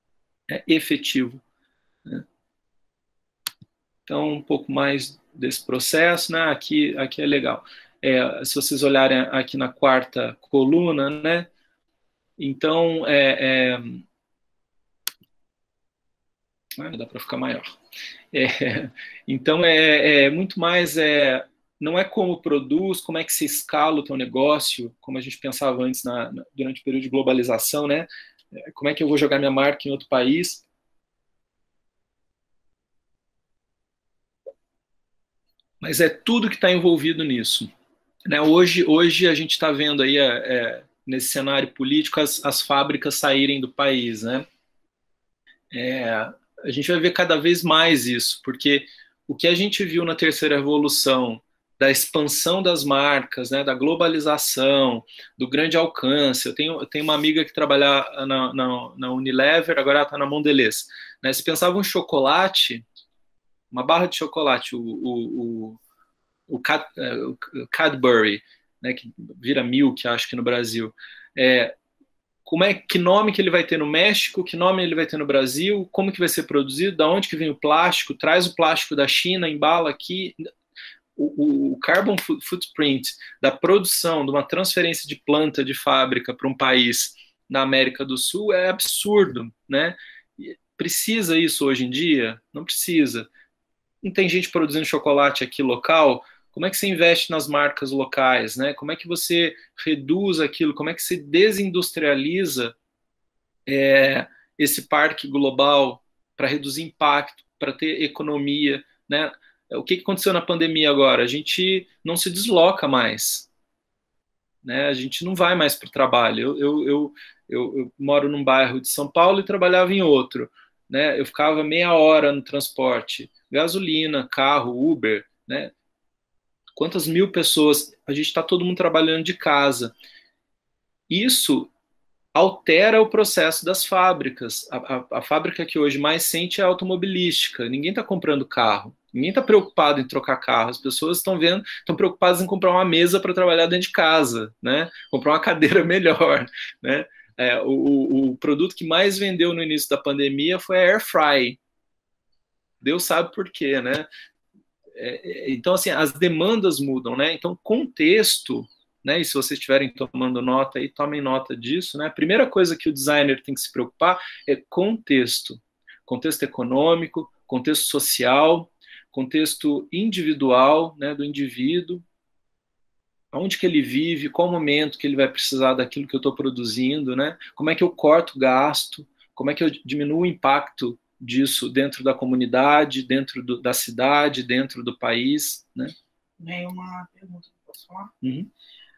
é efetivo, né? Então um pouco mais desse processo, né? Aqui, aqui é legal. É, se vocês olharem aqui na quarta coluna, né? Então, é, é... Ah, dá para ficar maior. É, então, é, é muito mais, é, não é como produz, como é que se escala o teu negócio, como a gente pensava antes na, na, durante o período de globalização, né? Como é que eu vou jogar minha marca em outro país? Mas é tudo que está envolvido nisso. Né, hoje, hoje a gente está vendo aí, é, nesse cenário político, as, as fábricas saírem do país, né? É, a gente vai ver cada vez mais isso, porque o que a gente viu na terceira revolução, da expansão das marcas, né, da globalização, do grande alcance. Eu tenho, eu tenho uma amiga que trabalha na, na, na Unilever, agora ela está na Mondelez. Né, se pensava um chocolate, uma barra de chocolate, o, o, o o Cadbury, né, que vira Milk, acho que no Brasil, é, como é, que nome que ele vai ter no México, que nome ele vai ter no Brasil, como que vai ser produzido, da onde que vem o plástico, traz o plástico da China, embala aqui. o, o carbon footprint da produção, de uma transferência de planta de fábrica para um país na América do Sul é absurdo, né? Precisa isso hoje em dia? Não precisa. Não tem gente produzindo chocolate aqui local? Como é que você investe nas marcas locais, né? Como é que você reduz aquilo? Como é que você desindustrializa é, esse parque global para reduzir impacto, para ter economia, né? O que aconteceu na pandemia agora? A gente não se desloca mais, né? A gente não vai mais para o trabalho. Eu, eu, eu, eu, eu moro num bairro de São Paulo e trabalhava em outro, né? Eu ficava meia hora no transporte, gasolina, carro, Uber, né? Quantas mil pessoas? A gente está todo mundo trabalhando de casa. Isso altera o processo das fábricas. A, a, a fábrica que hoje mais sente é a automobilística. Ninguém está comprando carro. Ninguém está preocupado em trocar carro. As pessoas estão vendo, estão preocupadas em comprar uma mesa para trabalhar dentro de casa, né? Comprar uma cadeira melhor, né? É, o, o produto que mais vendeu no início da pandemia foi a Air Fry. Deus sabe por quê, né? É, então, assim, as demandas mudam, né? Então, contexto, né? E se vocês estiverem tomando nota aí, tomem nota disso, né? A primeira coisa que o designer tem que se preocupar é contexto. Contexto econômico, contexto social, contexto individual, né? Do indivíduo, onde que ele vive, qual momento que ele vai precisar daquilo que eu estou produzindo, né? Como é que eu corto gasto, como é que eu diminuo o impacto disso dentro da comunidade, dentro do, da cidade, dentro do país, né? Vem uma pergunta que eu posso falar? Uhum.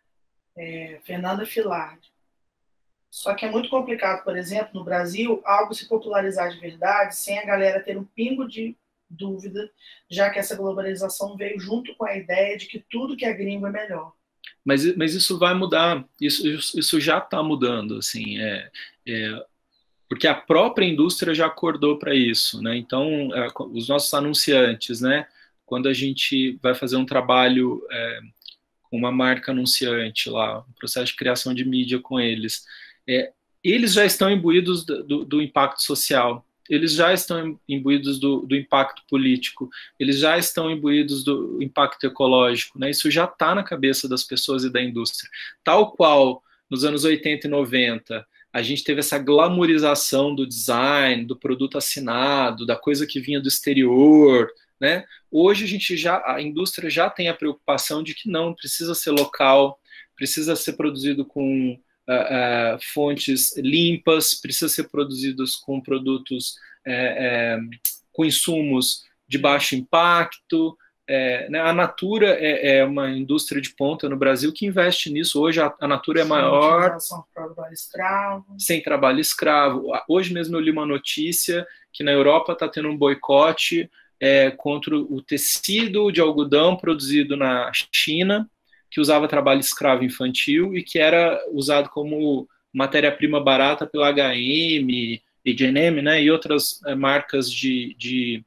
É, Fernanda Filardi. Só que é muito complicado, por exemplo, no Brasil, algo se popularizar de verdade sem a galera ter um pingo de dúvida, já que essa globalização veio junto com a ideia de que tudo que é gringo é melhor. Mas, mas isso vai mudar, isso, isso, isso já está mudando, assim, é, é, porque a própria indústria já acordou para isso, né? Então, é, os nossos anunciantes, né? Quando a gente vai fazer um trabalho é, com uma marca anunciante lá, um processo de criação de mídia com eles, é, eles já estão imbuídos do, do, do impacto social, eles já estão imbuídos do, do impacto político, eles já estão imbuídos do impacto ecológico, né? Isso já está na cabeça das pessoas e da indústria. Tal qual nos anos oitenta e noventa, a gente teve essa glamorização do design, do produto assinado, da coisa que vinha do exterior, né? Hoje a gente já, a indústria já tem a preocupação de que não precisa ser local, precisa ser produzido com uh, uh, fontes limpas, precisa ser produzidos com produtos uh, uh, com insumos de baixo impacto. É, né, a Natura é, é uma indústria de ponta no Brasil que investe nisso. Hoje a, a Natura é Sem maior. utilização de trabalho escravo. Sem trabalho escravo. Hoje mesmo eu li uma notícia que na Europa está tendo um boicote é, contra o tecido de algodão produzido na China, que usava trabalho escravo infantil e que era usado como matéria-prima barata pela H e M, H e M, né, e outras é, marcas de... de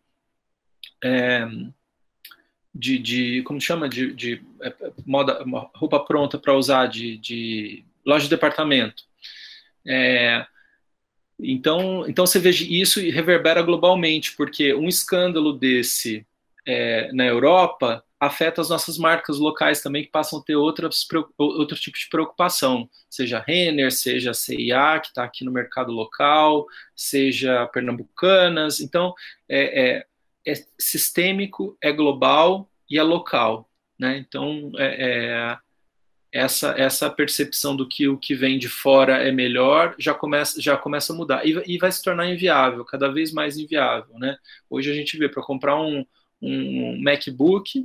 é, De, de, como chama, de, de moda, roupa pronta para usar, de, de loja de departamento. É, então, então você veja isso e reverbera globalmente, porque um escândalo desse é, na Europa afeta as nossas marcas locais também, que passam a ter outras, outro tipo de preocupação, seja Renner, seja C e A, que está aqui no mercado local, seja Pernambucanas. Então, é, é é sistêmico, é global e é local, né? Então, é, é, essa, essa percepção do que o que vem de fora é melhor já começa, já começa a mudar. E, e vai se tornar inviável, cada vez mais inviável, né? Hoje a gente vê, para comprar um, um MacBook,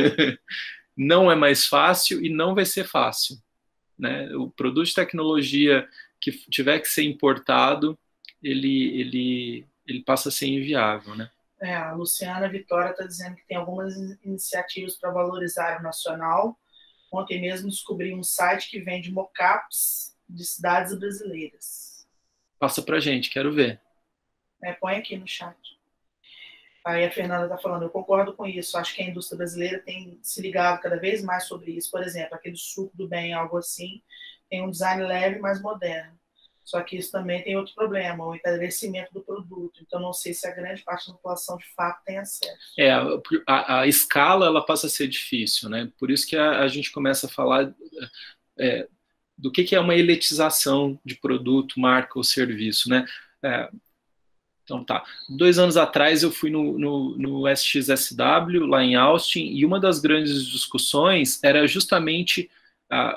não é mais fácil e não vai ser fácil, né? O produto de tecnologia que tiver que ser importado, ele, ele, ele passa a ser inviável, né? É, a Luciana Vitória está dizendo que tem algumas iniciativas para valorizar o nacional. Ontem mesmo descobri um site que vende mockups de cidades brasileiras. Passa para a gente, quero ver. É, põe aqui no chat. Aí a Fernanda está falando, eu concordo com isso. Acho que a indústria brasileira tem se ligado cada vez mais sobre isso. Por exemplo, aquele suco do bem, algo assim, tem um design leve, mas moderno. Só que isso também tem outro problema, o encarecimento do produto. Então, não sei se a grande parte da população, de fato, tem acesso. É, a, a escala, ela passa a ser difícil, né? Por isso que a, a gente começa a falar é, do que, que é uma elitização de produto, marca ou serviço, né? É, então, tá. Dois anos atrás, eu fui no, no, no S X S W, lá em Austin, e uma das grandes discussões era justamente... a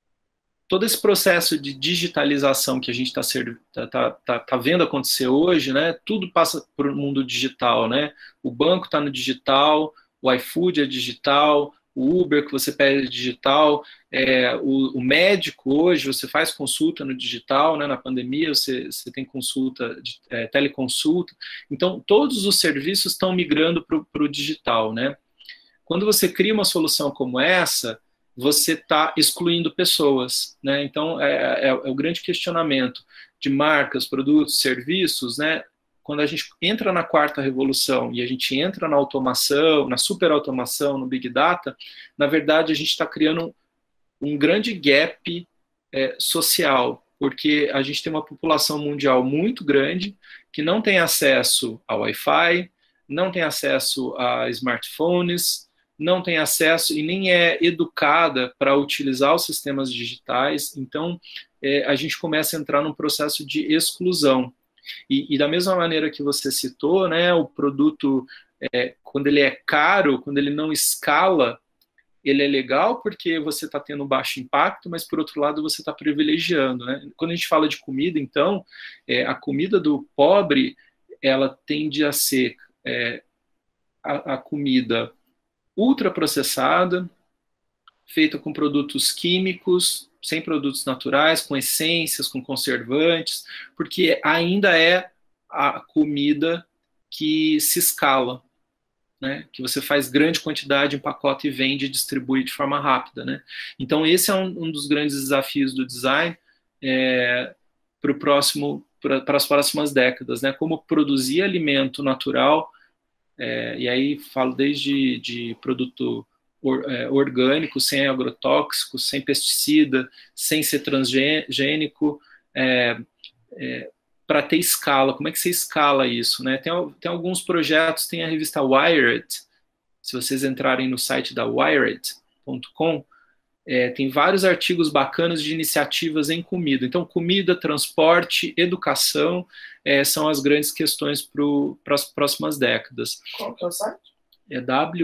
todo esse processo de digitalização que a gente está tá, tá, tá vendo acontecer hoje, né, tudo passa para o mundo digital, né? O banco está no digital, o iFood é digital, o Uber que você pede é digital, é, o, o médico hoje, você faz consulta no digital, né? Na pandemia você, você tem consulta, de, é, teleconsulta. Então, todos os serviços estão migrando para o digital, né? Quando você cria uma solução como essa, você está excluindo pessoas, né? Então, é, é, é o grande questionamento de marcas, produtos, serviços, né? Quando a gente entra na quarta revolução e a gente entra na automação, na superautomação, no Big Data, na verdade, a gente está criando um, um grande gap é, social, porque a gente tem uma população mundial muito grande que não tem acesso ao Wi-Fi, não tem acesso a smartphones, não tem acesso e nem é educada para utilizar os sistemas digitais. Então, é, a gente começa a entrar num processo de exclusão. E, e da mesma maneira que você citou, né, o produto, é, quando ele é caro, quando ele não escala, ele é legal porque você está tendo baixo impacto, mas, por outro lado, você está privilegiando, né? Quando a gente fala de comida, então, é, a comida do pobre, ela tende a ser é, a, a comida ultraprocessada, feita com produtos químicos, sem produtos naturais, com essências, com conservantes, porque ainda é a comida que se escala, né? Que você faz grande quantidade, empacota e vende e distribui de forma rápida, né? Então esse é um, um dos grandes desafios do design é, para o próximo, para as próximas décadas, né? Como produzir alimento natural. É, e aí falo desde de produto or, é, orgânico, sem agrotóxico, sem pesticida, sem ser transgênico, é, é, para ter escala. Como é que você escala isso, né? Tem, tem alguns projetos, tem a revista Wired, se vocês entrarem no site da wired ponto com, é, tem vários artigos bacanas de iniciativas em comida. Então, comida, transporte, educação é, são as grandes questões para as próximas décadas. Qual que é o site? É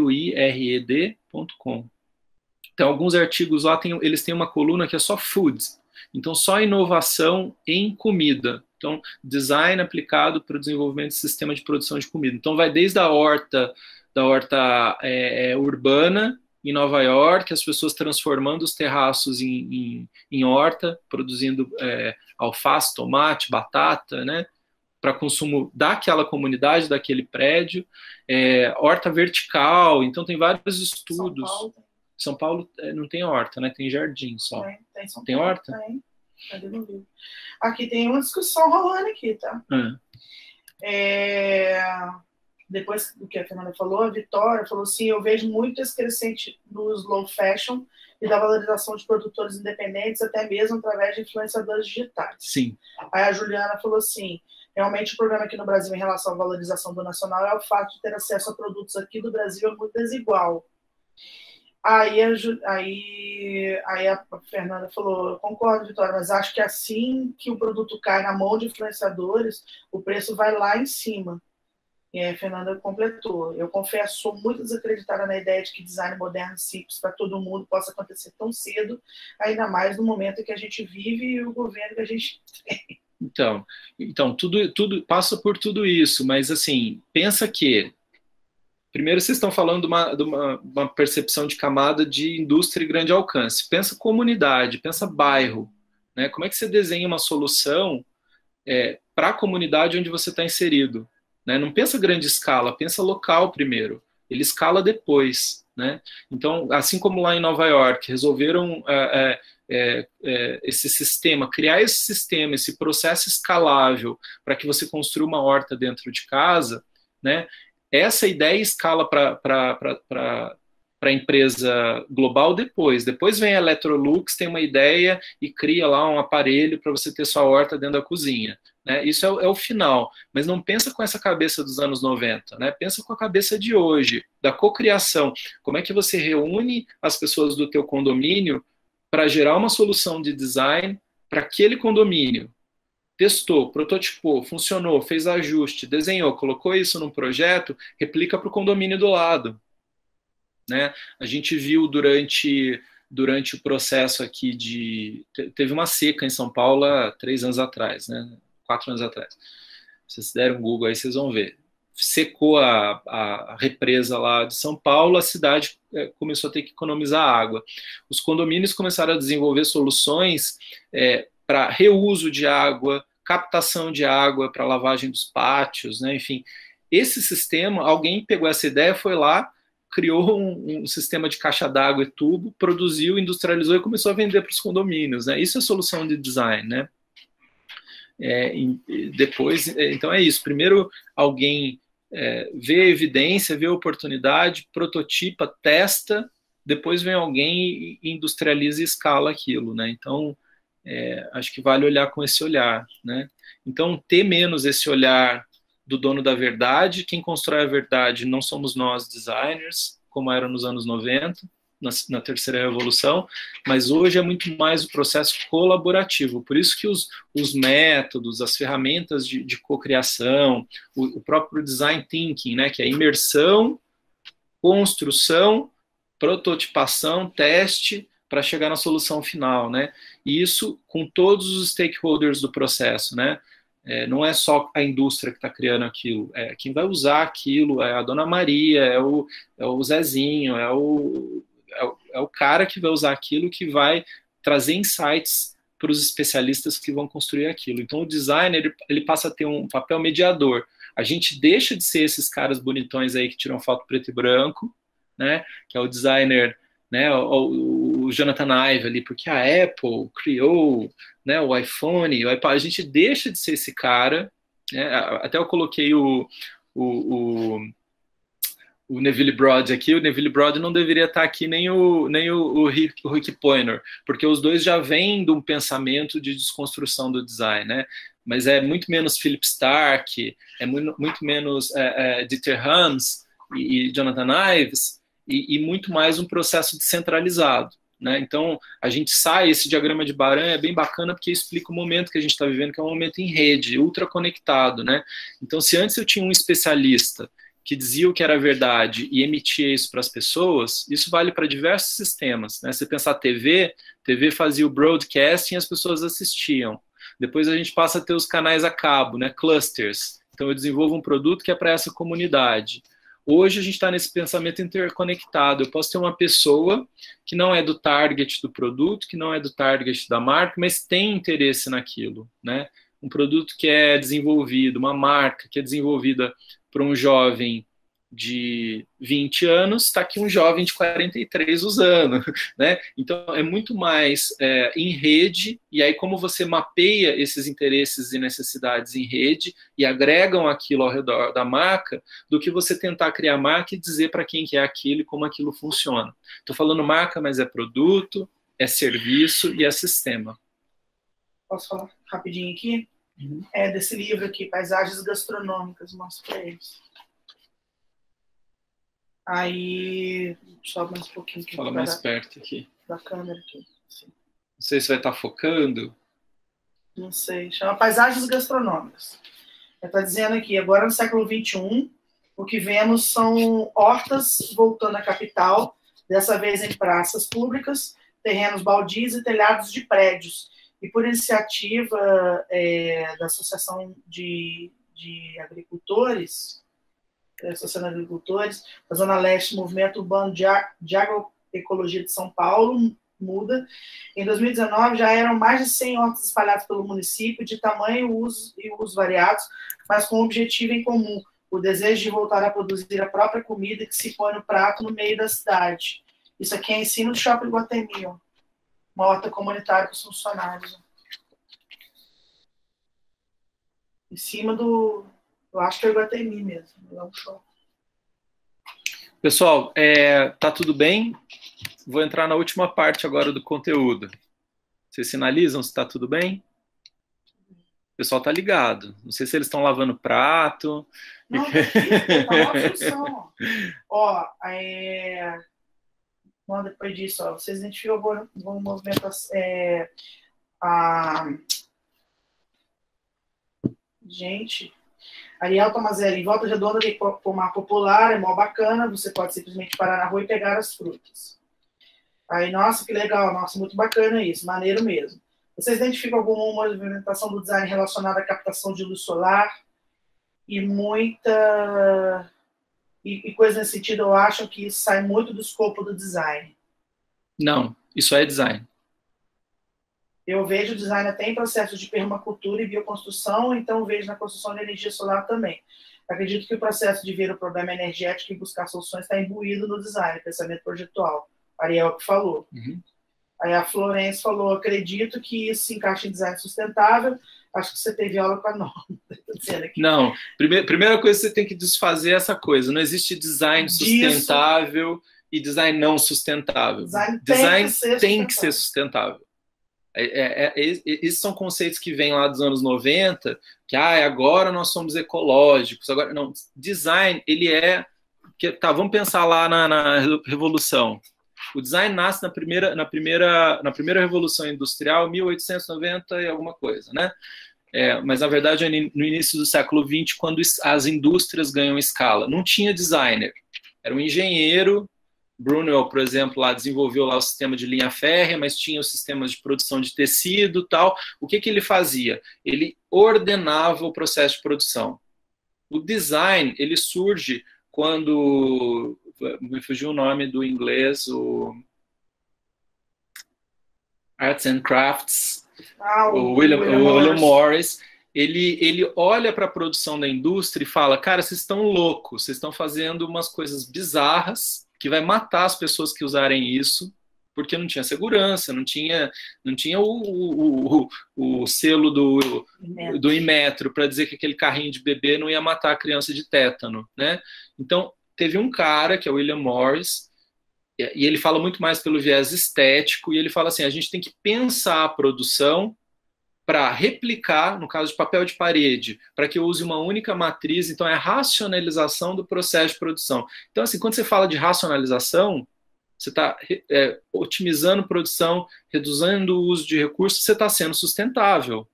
wired ponto com. Então, alguns artigos lá, tem, eles têm uma coluna que é só food. Então, só inovação em comida. Então, design aplicado para o desenvolvimento de sistema de produção de comida. Então, vai desde a horta, da horta é, é, urbana, em Nova York, as pessoas transformando os terraços em, em, em horta, produzindo é, alface, tomate, batata, né, para consumo daquela comunidade, daquele prédio. É, horta vertical, então tem vários estudos. São Paulo, São Paulo é, não tem horta, né, tem jardim só. Tem, tem, São tem Paulo, horta? Tem. Aqui tem uma discussão rolando aqui, tá? Hum. É... Depois do que a Fernanda falou, a Vitória falou assim, eu vejo muito esse crescente no slow fashion e da valorização de produtores independentes, até mesmo através de influenciadores digitais. Sim. Aí a Juliana falou assim, realmente o problema aqui no Brasil em relação à valorização do nacional é o fato de ter acesso a produtos aqui do Brasil é muito desigual. Aí a, aí, aí a Fernanda falou, eu concordo, Vitória, mas acho que assim que o produto cai na mão de influenciadores, o preço vai lá em cima. E a Fernanda completou. Eu confesso, sou muito desacreditada na ideia de que design moderno simples para todo mundo possa acontecer tão cedo, ainda mais no momento em que a gente vive e o governo que a gente tem. Então, então tudo, tudo passa por tudo isso, mas assim, pensa que primeiro vocês estão falando de uma, de uma, uma percepção de camada de indústria e grande alcance. Pensa comunidade, pensa bairro, né? Como é que você desenha uma solução é, para a comunidade onde você está inserido? Né? Não pensa grande escala, pensa local primeiro. Ele escala depois, né? Então, assim como lá em Nova York, resolveram é, é, é, esse sistema, criar esse sistema, esse processo escalável para que você construa uma horta dentro de casa, né? Essa ideia escala para para a empresa global depois. Depois vem a Electrolux, tem uma ideia e cria lá um aparelho para você ter sua horta dentro da cozinha. Né? Isso é o, é o final, mas não pensa com essa cabeça dos anos noventa, né? Pensa com a cabeça de hoje, da cocriação. Como é que você reúne as pessoas do teu condomínio para gerar uma solução de design para aquele condomínio? Testou, prototipou, funcionou, fez ajuste, desenhou, colocou isso num projeto, replica para o condomínio do lado. Né? A gente viu durante, durante o processo aqui de... Teve uma seca em São Paulo há três anos atrás, né? quatro anos atrás. Se vocês derem um Google aí, vocês vão ver. Secou a, a represa lá de São Paulo, a cidade começou a ter que economizar água. Os condomínios começaram a desenvolver soluções é, para reuso de água, captação de água para lavagem dos pátios, né? Enfim, esse sistema, alguém pegou essa ideia, foi lá, criou um, um sistema de caixa d'água e tubo, produziu, industrializou e começou a vender para os condomínios, né? Isso é solução de design, né? É, depois, então é isso. Primeiro, alguém é, vê a evidência, vê a oportunidade, prototipa, testa, depois vem alguém e industrializa e escala aquilo, né? Então, é, acho que vale olhar com esse olhar, né? Então, ter menos esse olhar do dono da verdade. Quem constrói a verdade não somos nós, designers, como era nos anos noventa, na, na terceira revolução, mas hoje é muito mais o processo colaborativo. Por isso que os, os métodos, as ferramentas de, de cocriação, o, o próprio design thinking, né, que é imersão, construção, prototipação, teste, para chegar na solução final, né? E isso com todos os stakeholders do processo, né? É, não é só a indústria que está criando aquilo, é quem vai usar aquilo, é a Dona Maria, é o, é o Zezinho, é o, é, o, é o cara que vai usar aquilo, que vai trazer insights para os especialistas que vão construir aquilo. Então o designer, ele, ele passa a ter um papel mediador. A gente deixa de ser esses caras bonitões aí que tiram foto preto e branco, né? Que é o designer, né? O, o, o Jonathan Ive ali, porque a Apple criou, né, o iPhone, o iPad, a gente deixa de ser esse cara, né? Até eu coloquei o, o, o, o Neville Broad aqui, o Neville Broad não deveria estar aqui, nem o, nem o, o, Rick, o Rick Poynter, porque os dois já vêm de um pensamento de desconstrução do design, né? Mas é muito menos Philip Stark, é muito, muito menos é, é, Dieter Rams e, e Jonathan Ives, e, e muito mais um processo descentralizado. Né? Então, a gente sai, esse diagrama de Baran é bem bacana porque explica o momento que a gente está vivendo, que é um momento em rede, ultra conectado. Né? Então, se antes eu tinha um especialista que dizia o que era verdade e emitia isso para as pessoas, isso vale para diversos sistemas. Né? Se pensar T V, T V fazia o broadcasting e as pessoas assistiam. Depois a gente passa a ter os canais a cabo, né? Clusters. Então, eu desenvolvo um produto que é para essa comunidade. Hoje a gente está nesse pensamento interconectado. Eu posso ter uma pessoa que não é do target do produto, que não é do target da marca, mas tem interesse naquilo, né? Um produto que é desenvolvido, uma marca que é desenvolvida por um jovem de vinte anos, está aqui um jovem de quarenta e três usando, né? Então é muito mais é, em rede, e aí como você mapeia esses interesses e necessidades em rede e agregam aquilo ao redor da marca, do que você tentar criar marca e dizer para quem que é aquilo e como aquilo funciona. Estou falando marca, mas é produto, é serviço e é sistema. Posso falar rapidinho aqui? Uhum. É desse livro aqui, Paisagens Gastronômicas, mostro para eles. Aí, só mais um pouquinho. Fala mais perto aqui. Da câmera aqui. Assim. Não sei se vai estar focando. Não sei. Chama Paisagens Gastronômicas. Está dizendo aqui, agora no século vinte e um, o que vemos são hortas voltando à capital, dessa vez em praças públicas, terrenos baldios e telhados de prédios. E por iniciativa é, da Associação de, de Agricultores, Associação de Agricultores, da Zona Leste, Movimento Urbano de, de Agroecologia de São Paulo, muda. Em dois mil e dezenove, já eram mais de cem hortas espalhadas pelo município, de tamanho uso, e uso variados, mas com um objetivo em comum, o desejo de voltar a produzir a própria comida que se põe no prato no meio da cidade. Isso aqui é ensino do Shopping Guatemi, ó. Uma horta comunitária para os funcionários. Ó. Em cima do... Eu acho que é o Iguatemi mesmo, não é um show. Pessoal, é, tá tudo bem? Vou entrar na última parte agora do conteúdo. Vocês sinalizam se está tudo bem? O pessoal tá ligado. Não sei se eles estão lavando prato. Não, tá aqui, tá uma função. Ó, é... Bom, depois disso, ó, vocês identificam agora o movimento... É, a... Gente... Ariel Tomazelli, em Volta Redonda tem pomar popular, é mó bacana, você pode simplesmente parar na rua e pegar as frutas. Aí, nossa, que legal, nossa, muito bacana isso, maneiro mesmo. Vocês identificam alguma movimentação do design relacionada à captação de luz solar? E muita... E, e coisa nesse sentido, eu acho que isso sai muito do escopo do design. Não, isso é design. Eu vejo design até em processos de permacultura e bioconstrução, então vejo na construção de energia solar também. Acredito que o processo de ver o problema energético e buscar soluções está imbuído no design, pensamento projetual. Ariel que falou. Uhum. Aí a Florence falou, acredito que isso se encaixa em design sustentável. Acho que você teve aula com a Norma. Não, primeira, primeira coisa você tem que desfazer essa coisa. Não existe design sustentável Disso. e design não sustentável. Design, design tem, que tem que ser sustentável. É, é, é, esses são conceitos que vêm lá dos anos noventa, que ah, agora nós somos ecológicos. Agora, não, design, ele é... Que, tá, vamos pensar lá na, na Revolução. O design nasce na primeira, na primeira, na primeira Revolução Industrial, mil oitocentos e noventa e alguma coisa, né? É, mas, na verdade, é no início do século vinte, quando as indústrias ganham escala. Não tinha designer. Era um engenheiro. Brunel, por exemplo, lá desenvolveu lá o sistema de linha férrea, mas tinha os sistemas de produção de tecido e tal. O que, que ele fazia? Ele ordenava o processo de produção. O design, ele surge quando... Me fugiu o nome do inglês, o... Arts and Crafts, ah, o, o, William, William, o William Morris. Morris. Ele, ele olha para a produção da indústria e fala, cara, vocês estão loucos, vocês estão fazendo umas coisas bizarras, que vai matar as pessoas que usarem isso, porque não tinha segurança, não tinha, não tinha o, o, o, o selo do, do Inmetro para dizer que aquele carrinho de bebê não ia matar a criança de tétano, né? Então, teve um cara, que é o William Morris, e ele fala muito mais pelo viés estético, e ele fala assim, a gente tem que pensar a produção para replicar, no caso de papel de parede, para que eu use uma única matriz, então é a racionalização do processo de produção. Então, assim, quando você fala de racionalização, você está é, otimizando produção, reduzindo o uso de recursos, você está sendo sustentável.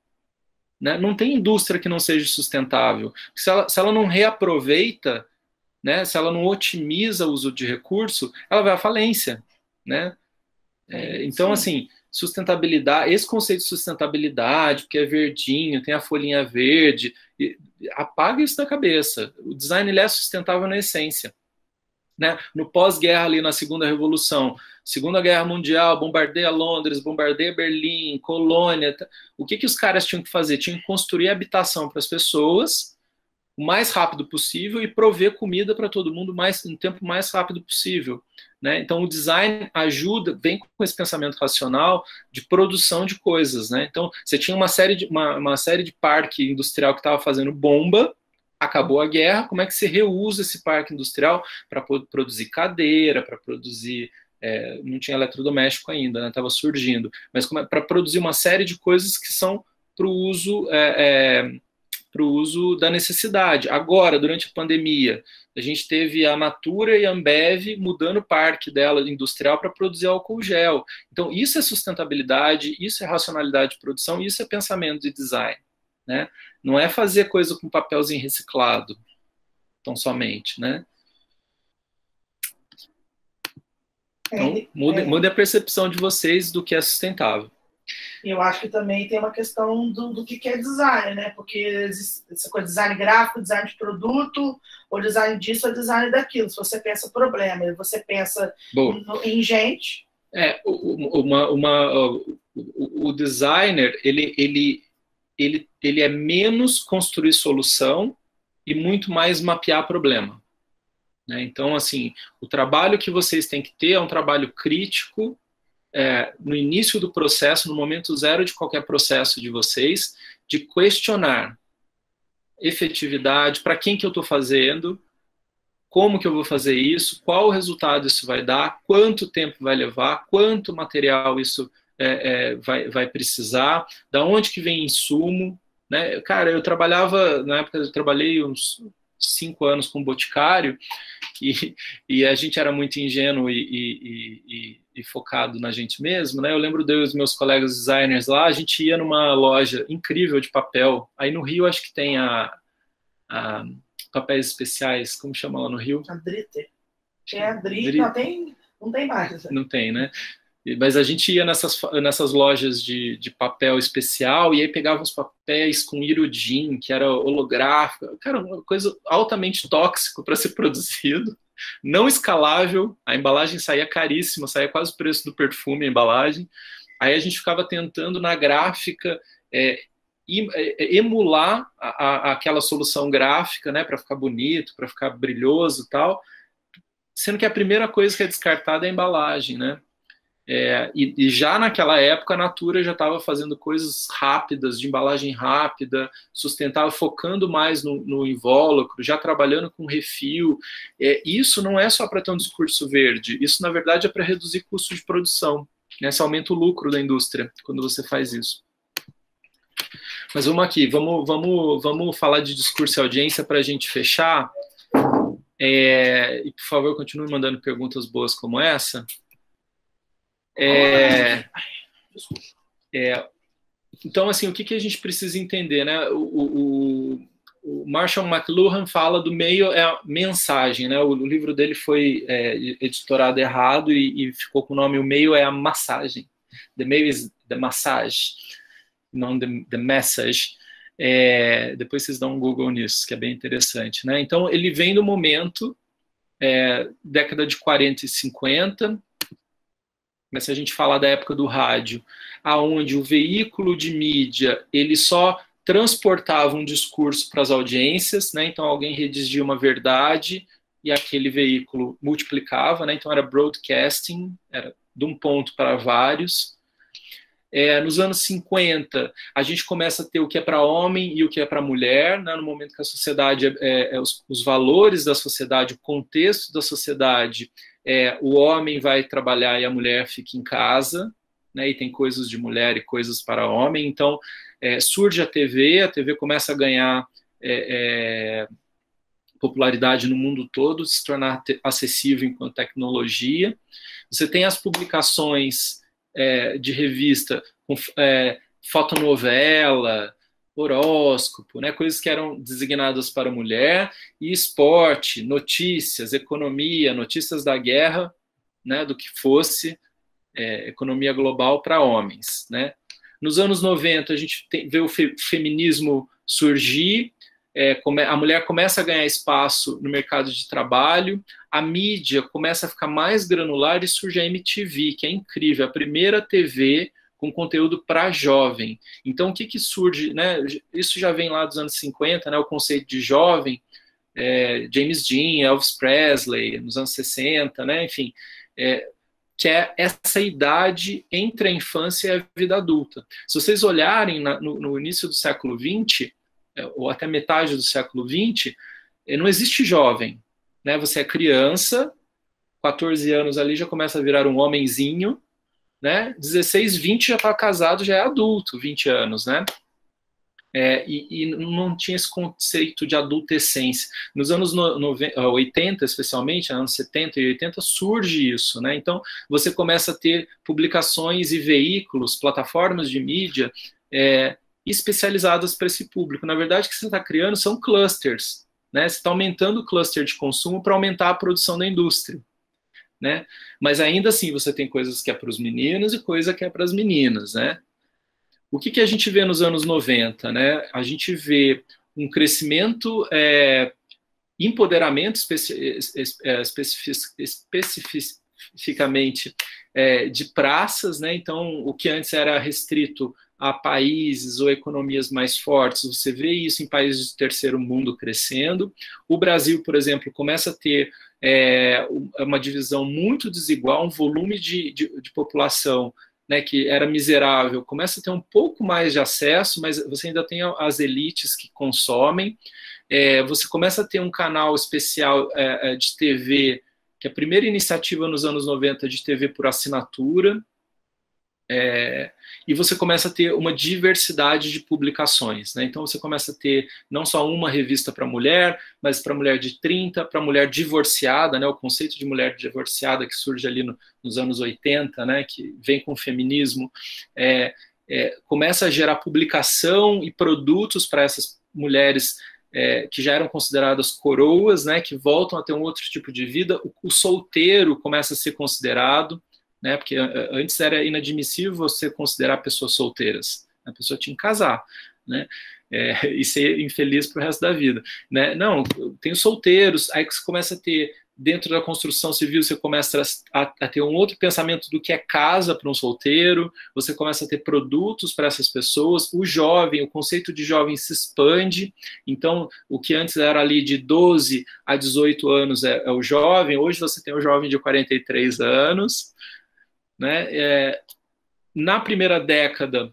Né? Não tem indústria que não seja sustentável. Se ela, se ela não reaproveita, né, se ela não otimiza o uso de recurso, ela vai à falência. Né? É, então, assim... Sustentabilidade, esse conceito de sustentabilidade, porque é verdinho, tem a folhinha verde, apaga isso da cabeça. O design ele é sustentável na essência. Né? No pós-guerra, ali na Segunda Revolução, Segunda Guerra Mundial, bombardeia Londres, bombardeia Berlim, Colônia, o que, que os caras tinham que fazer? Tinham que construir habitação para as pessoas o mais rápido possível e prover comida para todo mundo mais, no tempo mais rápido possível. Né? Então, o design ajuda, vem com esse pensamento racional de produção de coisas. Né? Então, você tinha uma série de, uma, uma série de parque industrial que estava fazendo bomba, acabou a guerra, como é que você reusa esse parque industrial para produzir cadeira, para produzir... É, não tinha eletrodoméstico ainda, estava né? surgindo, mas é, para produzir uma série de coisas que são para o uso... É, é, para o uso da necessidade. Agora, durante a pandemia, a gente teve a Natura e a Ambev mudando o parque dela industrial para produzir álcool gel. Então, isso é sustentabilidade, isso é racionalidade de produção, isso é pensamento de design. Né? Não é fazer coisa com papelzinho reciclado, tão somente. Né? Então, mude, mude a percepção de vocês do que é sustentável. Eu acho que também tem uma questão do, do que é design, né? Porque essa coisa de design gráfico, design de produto, ou design disso, ou design daquilo. Se você pensa problema, você pensa no, em gente. É, uma, uma, o, o designer, ele, ele, ele, ele é menos construir solução e muito mais mapear problema. Né? Então, assim, o trabalho que vocês têm que ter é um trabalho crítico, É, no início do processo, no momento zero de qualquer processo de vocês, de questionar efetividade, para quem que eu estou fazendo, como que eu vou fazer isso, qual resultado isso vai dar, quanto tempo vai levar, quanto material isso é, é, vai, vai precisar, da onde que vem insumo, né? Cara, eu trabalhava, na época eu trabalhei uns cinco anos com boticário, e, e a gente era muito ingênuo e, e, e, e focado na gente mesmo, né? Eu lembro de eu e os meus colegas designers lá, a gente ia numa loja incrível de papel, aí no Rio acho que tem a, a papéis especiais, como chama lá no Rio? A Dritter. Tem a Dritter, não tem, não tem mais. Não tem, né? Mas a gente ia nessas, nessas lojas de, de papel especial e aí pegava uns papéis com irodin, que era holográfico, cara, uma coisa altamente tóxico para ser produzido, não escalável, a embalagem saía caríssima, saía quase o preço do perfume, a embalagem. Aí a gente ficava tentando na gráfica é, emular a, a, aquela solução gráfica, né, para ficar bonito, para ficar brilhoso e tal, sendo que a primeira coisa que é descartada é a embalagem, né? É, e, e já naquela época a Natura já estava fazendo coisas rápidas, de embalagem rápida, sustentável, focando mais no, no invólucro, já trabalhando com refil. É, isso não é só para ter um discurso verde, isso na verdade é para reduzir custo de produção, né? Você aumenta o lucro da indústria quando você faz isso. Mas vamos aqui, vamos, vamos, vamos falar de discurso e audiência para a gente fechar. É, e por favor, continue mandando perguntas boas como essa. É, é, então, assim, o que, que a gente precisa entender, né? O, o, o Marshall McLuhan fala do meio é a mensagem, né? O, o livro dele foi é, editorado errado e, e ficou com o nome O Meio é a Massagem. The Mail is the Massage, não the, the Message. É, depois vocês dão um Google nisso, que é bem interessante, né? Então, ele vem do momento, é, década de quarenta e cinquenta, mas se a gente falar da época do rádio, aonde o veículo de mídia ele só transportava um discurso para as audiências, né? Então alguém redigia uma verdade e aquele veículo multiplicava, né? Então era broadcasting, era de um ponto para vários. É, nos anos cinquenta, a gente começa a ter o que é para homem e o que é para mulher, né? No momento que a sociedade, é, é, os, os valores da sociedade, o contexto da sociedade, é, o homem vai trabalhar e a mulher fica em casa, né? E tem coisas de mulher e coisas para homem. Então, é, surge a T V, a T V começa a ganhar é, é, popularidade no mundo todo, se tornar acessível enquanto tecnologia. Você tem as publicações É, de revista com é, fotonovela, horóscopo, né, coisas que eram designadas para mulher, e esporte, notícias, economia, notícias da guerra, né, do que fosse é, economia global para homens, né. Nos anos noventa a gente tem, vê o fe, feminismo surgir, é, come, a mulher começa a ganhar espaço no mercado de trabalho, a mídia começa a ficar mais granular e surge a M T V, que é incrível, a primeira T V com conteúdo para jovem. Então, o que, que surge, né? Isso já vem lá dos anos cinquenta, né? O conceito de jovem, é, James Dean, Elvis Presley, nos anos sessenta, né? Enfim, é, que é essa idade entre a infância e a vida adulta. Se vocês olharem na, no, no início do século vinte, ou até metade do século vinte, não existe jovem, né? Você é criança, quatorze anos ali já começa a virar um homenzinho, né? dezesseis, vinte já está casado, já é adulto, vinte anos, né? É, e, e não tinha esse conceito de adultescência. Nos anos oitenta, especialmente, anos setenta e oitenta, surge isso, né? Então, você começa a ter publicações e veículos, plataformas de mídia é, especializadas para esse público. Na verdade, o que você está criando são clusters, né? Você está aumentando o cluster de consumo para aumentar a produção da indústria, né? Mas ainda assim, você tem coisas que é para os meninos e coisa que é para as meninas, né? O que, que a gente vê nos anos noventa, né? A gente vê um crescimento, é, empoderamento especi especific especificamente é, de praças, né? Então, o que antes era restrito a países ou economias mais fortes, você vê isso em países de terceiro mundo crescendo. O Brasil, por exemplo, começa a ter é, uma divisão muito desigual, um volume de, de, de população, né, que era miserável, começa a ter um pouco mais de acesso, mas você ainda tem as elites que consomem. é, você começa a ter um canal especial é, de T V, que é a primeira iniciativa nos anos noventa de T V por assinatura, é, e você começa a ter uma diversidade de publicações, né? Então você começa a ter não só uma revista para mulher, mas para mulher de trinta, para mulher divorciada, né? O conceito de mulher divorciada que surge ali no, nos anos oitenta, né? Que vem com o feminismo, é, é, começa a gerar publicação e produtos para essas mulheres é, que já eram consideradas coroas, né? Que voltam a ter um outro tipo de vida. O, o solteiro começa a ser considerado, né, porque antes era inadmissível você considerar pessoas solteiras, a pessoa tinha que casar, né, é, e ser infeliz para o resto da vida, né? Não, tem os solteiros, aí que você começa a ter, dentro da construção civil, você começa a, a ter um outro pensamento do que é casa para um solteiro, você começa a ter produtos para essas pessoas, o jovem, o conceito de jovem se expande, então o que antes era ali de doze a dezoito anos é, é o jovem, hoje você tem o jovem de quarenta e três anos, né? É, na primeira década,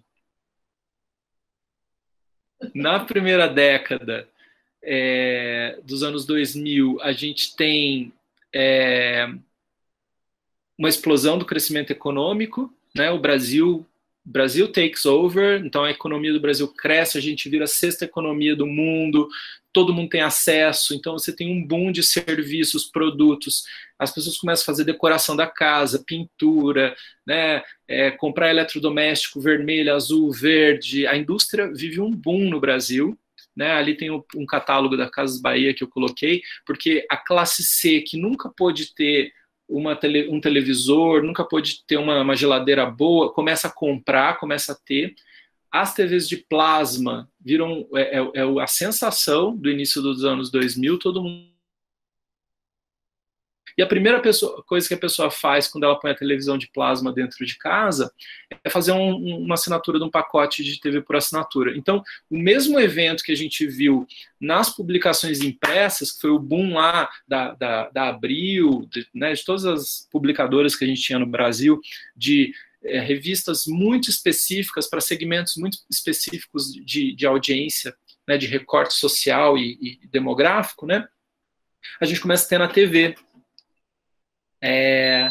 na primeira década é, dos anos dois mil, a gente tem é, uma explosão do crescimento econômico, né? O Brasil, Brasil takes over, então a economia do Brasil cresce, a gente vira a sexta economia do mundo, todo mundo tem acesso, então você tem um boom de serviços, produtos, as pessoas começam a fazer decoração da casa, pintura, né, é, comprar eletrodoméstico vermelho, azul, verde, a indústria vive um boom no Brasil, né, ali tem um, um catálogo da Casas Bahia que eu coloquei, porque a classe C, que nunca pôde ter uma tele, um televisor, nunca pôde ter uma, uma geladeira boa, começa a comprar, começa a ter. As T Vs de plasma viram é, é, é a sensação do início dos anos dois mil, todo mundo. E a primeira pessoa, coisa que a pessoa faz quando ela põe a televisão de plasma dentro de casa é fazer um, uma assinatura de um pacote de T V por assinatura. Então, o mesmo evento que a gente viu nas publicações impressas, que foi o boom lá da, da, da Abril, de, né, de todas as publicadoras que a gente tinha no Brasil, de é, revistas muito específicas para segmentos muito específicos de, de audiência, né, de recorte social e, e demográfico, né, a gente começa a ter na T V. É...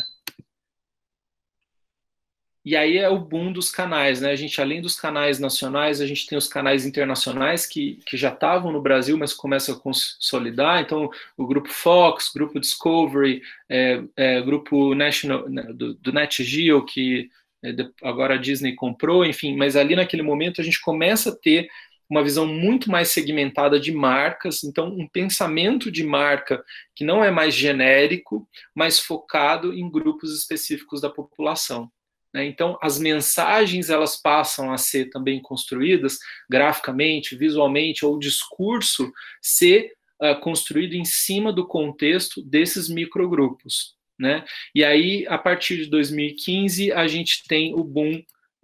E aí é o boom dos canais, né? A gente, além dos canais nacionais, a gente tem os canais internacionais que, que já estavam no Brasil, mas começam a consolidar. Então, o grupo Fox, grupo Discovery, é, é, grupo National, do, do Net Geo, que é, agora a Disney comprou, enfim. Mas ali naquele momento a gente começa a ter uma visão muito mais segmentada de marcas, então um pensamento de marca que não é mais genérico, mas focado em grupos específicos da população. Né? Então, as mensagens elas passam a ser também construídas graficamente, visualmente, ou o discurso ser uh, construído em cima do contexto desses microgrupos. Né? E aí, a partir de dois mil e quinze, a gente tem o boom...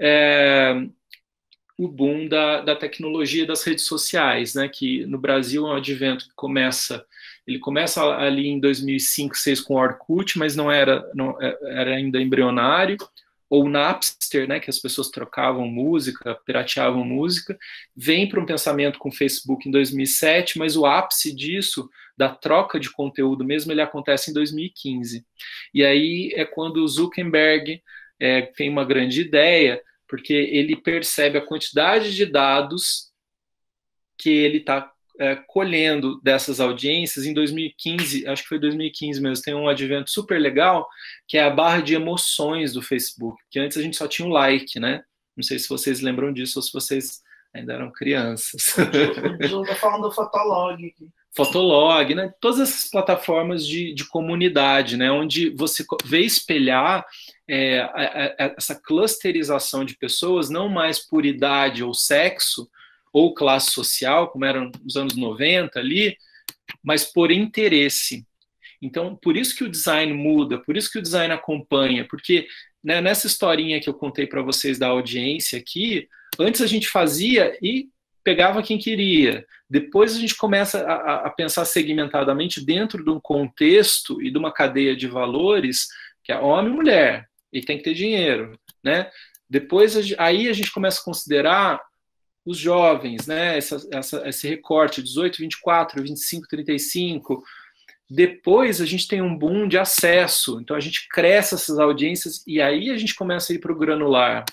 É, o boom da, da tecnologia das redes sociais, né, que no Brasil é um advento que começa, ele começa ali em dois mil e cinco, dois mil e seis com o Orkut, mas não era, não, era ainda embrionário, ou o Napster, né, que as pessoas trocavam música, pirateavam música, vem para um pensamento com o Facebook em dois mil e sete, mas o ápice disso, da troca de conteúdo mesmo, ele acontece em dois mil e quinze. E aí é quando o Zuckerberg é, tem uma grande ideia, porque ele percebe a quantidade de dados que ele está é, colhendo dessas audiências. Em dois mil e quinze, acho que foi dois mil e quinze mesmo, tem um advento super legal, que é a barra de emoções do Facebook, que antes a gente só tinha o like, né? Não sei se vocês lembram disso ou se vocês ainda eram crianças. Eu estou falando do Fotolog aqui. Fotolog, né? Todas essas plataformas de, de comunidade, né? Onde você vê espelhar é, a, a, essa clusterização de pessoas, não mais por idade ou sexo, ou classe social, como era nos anos noventa ali, mas por interesse. Então, por isso que o design muda, por isso que o design acompanha, porque né, nessa historinha que eu contei para vocês da audiência aqui, antes a gente fazia e pegava quem queria. Depois a gente começa a, a pensar segmentadamente dentro de um contexto e de uma cadeia de valores que é homem e mulher, e tem que ter dinheiro, né? Depois, aí a gente começa a considerar os jovens, né? Essa, essa, esse recorte, dezoito, vinte e quatro, vinte e cinco, trinta e cinco. Depois a gente tem um boom de acesso, então a gente cresce essas audiências e aí a gente começa a ir para o granular.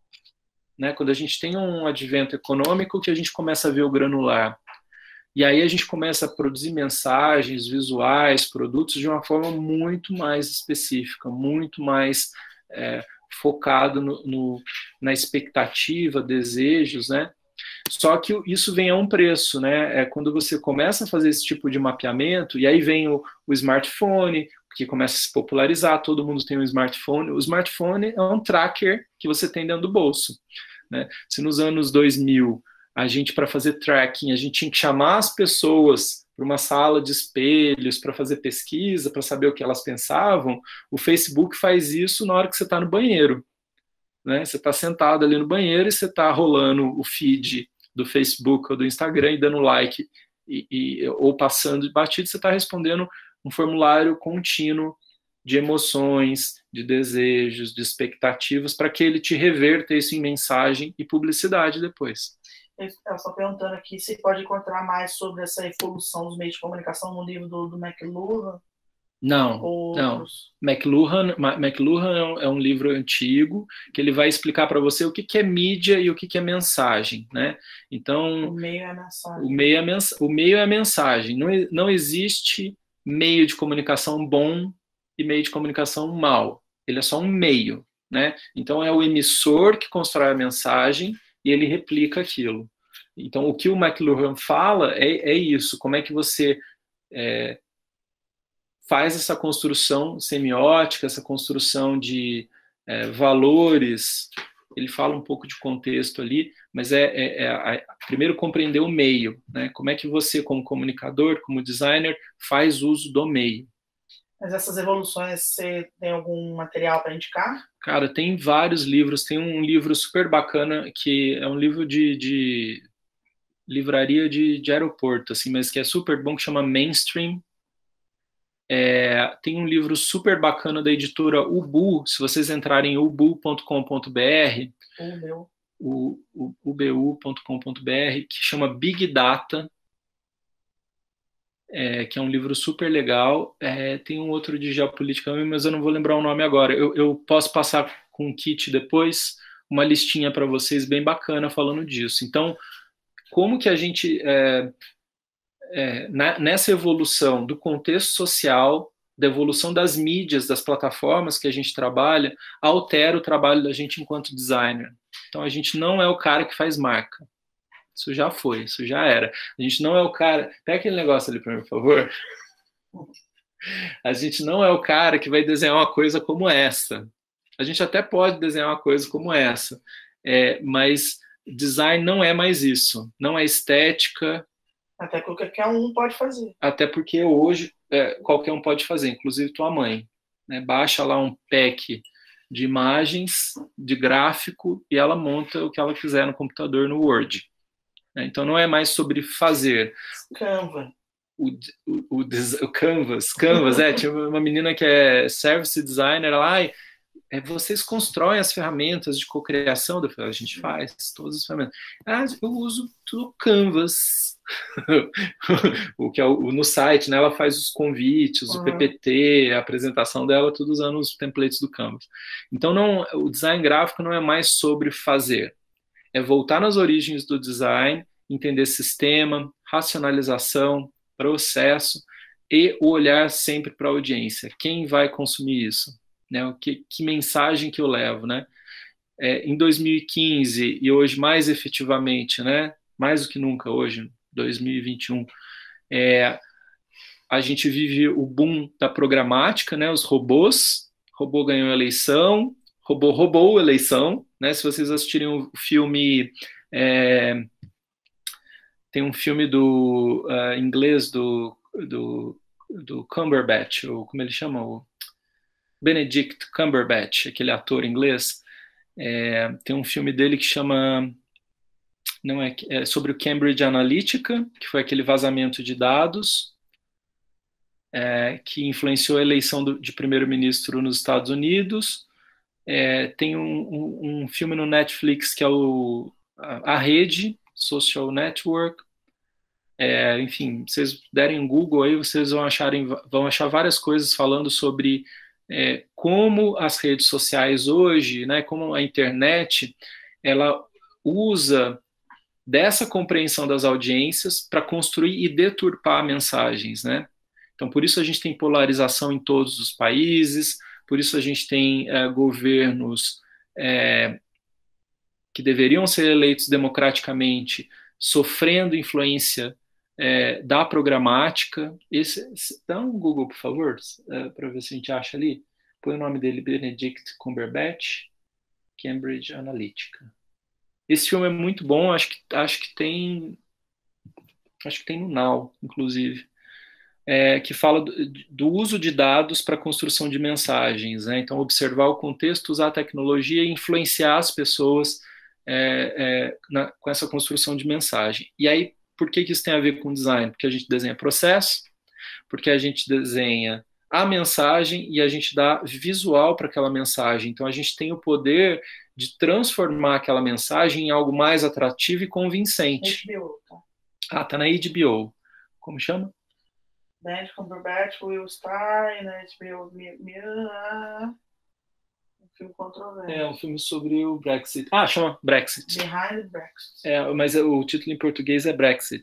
Né? Quando a gente tem um advento econômico, que a gente começa a ver o granular. E aí a gente começa a produzir mensagens, visuais, produtos de uma forma muito mais específica, muito mais é, focado no, no, na expectativa, desejos, né? Só que isso vem a um preço, né? É quando você começa a fazer esse tipo de mapeamento, e aí vem o, o smartphone, que começa a se popularizar, todo mundo tem um smartphone. O smartphone é um tracker que você tem dentro do bolso, né? Se nos anos dois mil a gente, para fazer tracking, a gente tinha que chamar as pessoas para uma sala de espelhos, para fazer pesquisa, para saber o que elas pensavam, o Facebook faz isso na hora que você está no banheiro. Né? Você está sentado ali no banheiro e você está rolando o feed do Facebook ou do Instagram e dando like, e, e, ou passando de batido, você está respondendo um formulário contínuo de emoções, de desejos, de expectativas, para que ele te reverta isso em mensagem e publicidade depois. Eu estou perguntando aqui se pode encontrar mais sobre essa evolução dos meios de comunicação no livro do, do McLuhan. Não, Ou não. outros. McLuhan, McLuhan é um, é um livro antigo que ele vai explicar para você o que, que é mídia e o que, que é mensagem, né? Então, O meio é a mensagem. o meio é, mens o meio é a mensagem. Não, não existe meio de comunicação bom e meio de comunicação mau. Ele é só um meio, né? Então, é o emissor que constrói a mensagem e ele replica aquilo. Então, o que o McLuhan fala é, é isso, como é que você é, faz essa construção semiótica, essa construção de é, valores. Ele fala um pouco de contexto ali, mas é, é, é, é primeiro compreender o meio, né? Como é que você, como comunicador, como designer, faz uso do meio. Mas essas evoluções, você tem algum material para indicar? Cara, tem vários livros. Tem um livro super bacana que é um livro de, de livraria de, de aeroporto, assim, mas que é super bom, que chama Mainstream. É, tem um livro super bacana da editora Ubu. Se vocês entrarem em ubu ponto com ponto br, o ubu ponto com ponto br, que chama Big Data. É, que é um livro super legal. É, tem um outro de geopolítica, mas eu não vou lembrar o nome agora. Eu, eu posso passar com um kit depois, uma listinha para vocês bem bacana falando disso. Então, como que a gente, é, é, na, nessa evolução do contexto social, da evolução das mídias, das plataformas que a gente trabalha, altera o trabalho da gente enquanto designer. Então, a gente não é o cara que faz marca. Isso já foi, isso já era. A gente não é o cara... Pega aquele negócio ali para mim, por favor. A gente não é o cara que vai desenhar uma coisa como essa. A gente até pode desenhar uma coisa como essa, é, mas design não é mais isso. Não é estética. Até porque qualquer um pode fazer. Até porque hoje é, qualquer um pode fazer, inclusive tua mãe. Né? Baixa lá um pack de imagens, de gráfico, e ela monta o que ela quiser no computador, no Word. Então, não é mais sobre fazer. Canva. O, o, o, o Canvas. Canvas, é. Tinha uma menina que é service designer, ela, ah, é, vocês constroem as ferramentas de cocriação? Eu falei, a gente faz todas as ferramentas. Ah, eu uso tudo Canvas. O que é o, no site, né? Ela faz os convites, uhum. O P P T, a apresentação dela, tudo usando os templates do Canvas. Então, não, o design gráfico não é mais sobre fazer. É voltar nas origens do design, entender sistema, racionalização, processo e o olhar sempre para a audiência. Quem vai consumir isso? Né? O que, que mensagem que eu levo? Né? É, em dois mil e quinze, e hoje mais efetivamente, né? Mais do que nunca hoje, dois mil e vinte e um, é, a gente vive o boom da programática, né? Os robôs, robô ganhou a eleição, robô roubou a eleição, né? Se vocês assistirem o filme, é, tem um filme do uh, inglês do, do, do Cumberbatch, ou como ele chama, o Benedict Cumberbatch, aquele ator inglês, é, tem um filme dele que chama, não é, é sobre o Cambridge Analytica, que foi aquele vazamento de dados é, que influenciou a eleição do, de primeiro-ministro nos Estados Unidos. É, tem um, um, um filme no Netflix que é o, a, a Rede, social network. É, enfim, vocês derem um Google aí, vocês vão, acharem, vão achar várias coisas falando sobre é, como as redes sociais hoje, né, como a internet, ela usa dessa compreensão das audiências para construir e deturpar mensagens, né? Então, por isso a gente tem polarização em todos os países, por isso a gente tem é, governos é, que deveriam ser eleitos democraticamente, sofrendo influência é, da programática. Esse, esse, dá um Google, por favor, é, para ver se a gente acha ali. Põe o nome dele, Benedict Cumberbatch, Cambridge Analytica. Esse filme é muito bom, acho que, acho que tem acho que tem no Now, inclusive, é, que fala do, do uso de dados para a construção de mensagens, né? Então, observar o contexto, usar a tecnologia e influenciar as pessoas é, é, na, com essa construção de mensagem. E aí, por que, que isso tem a ver com design? Porque a gente desenha processo, porque a gente desenha a mensagem e a gente dá visual para aquela mensagem. Então, a gente tem o poder de transformar aquela mensagem em algo mais atrativo e convincente. H B O, tá? Ah, tá na H B O. Como chama? Benedict Cumberbatch, Will Star, na H B O. Um filme controverso. É um filme sobre o Brexit. Ah, chama Brexit. Behind the Brexit. É, mas o título em português é Brexit.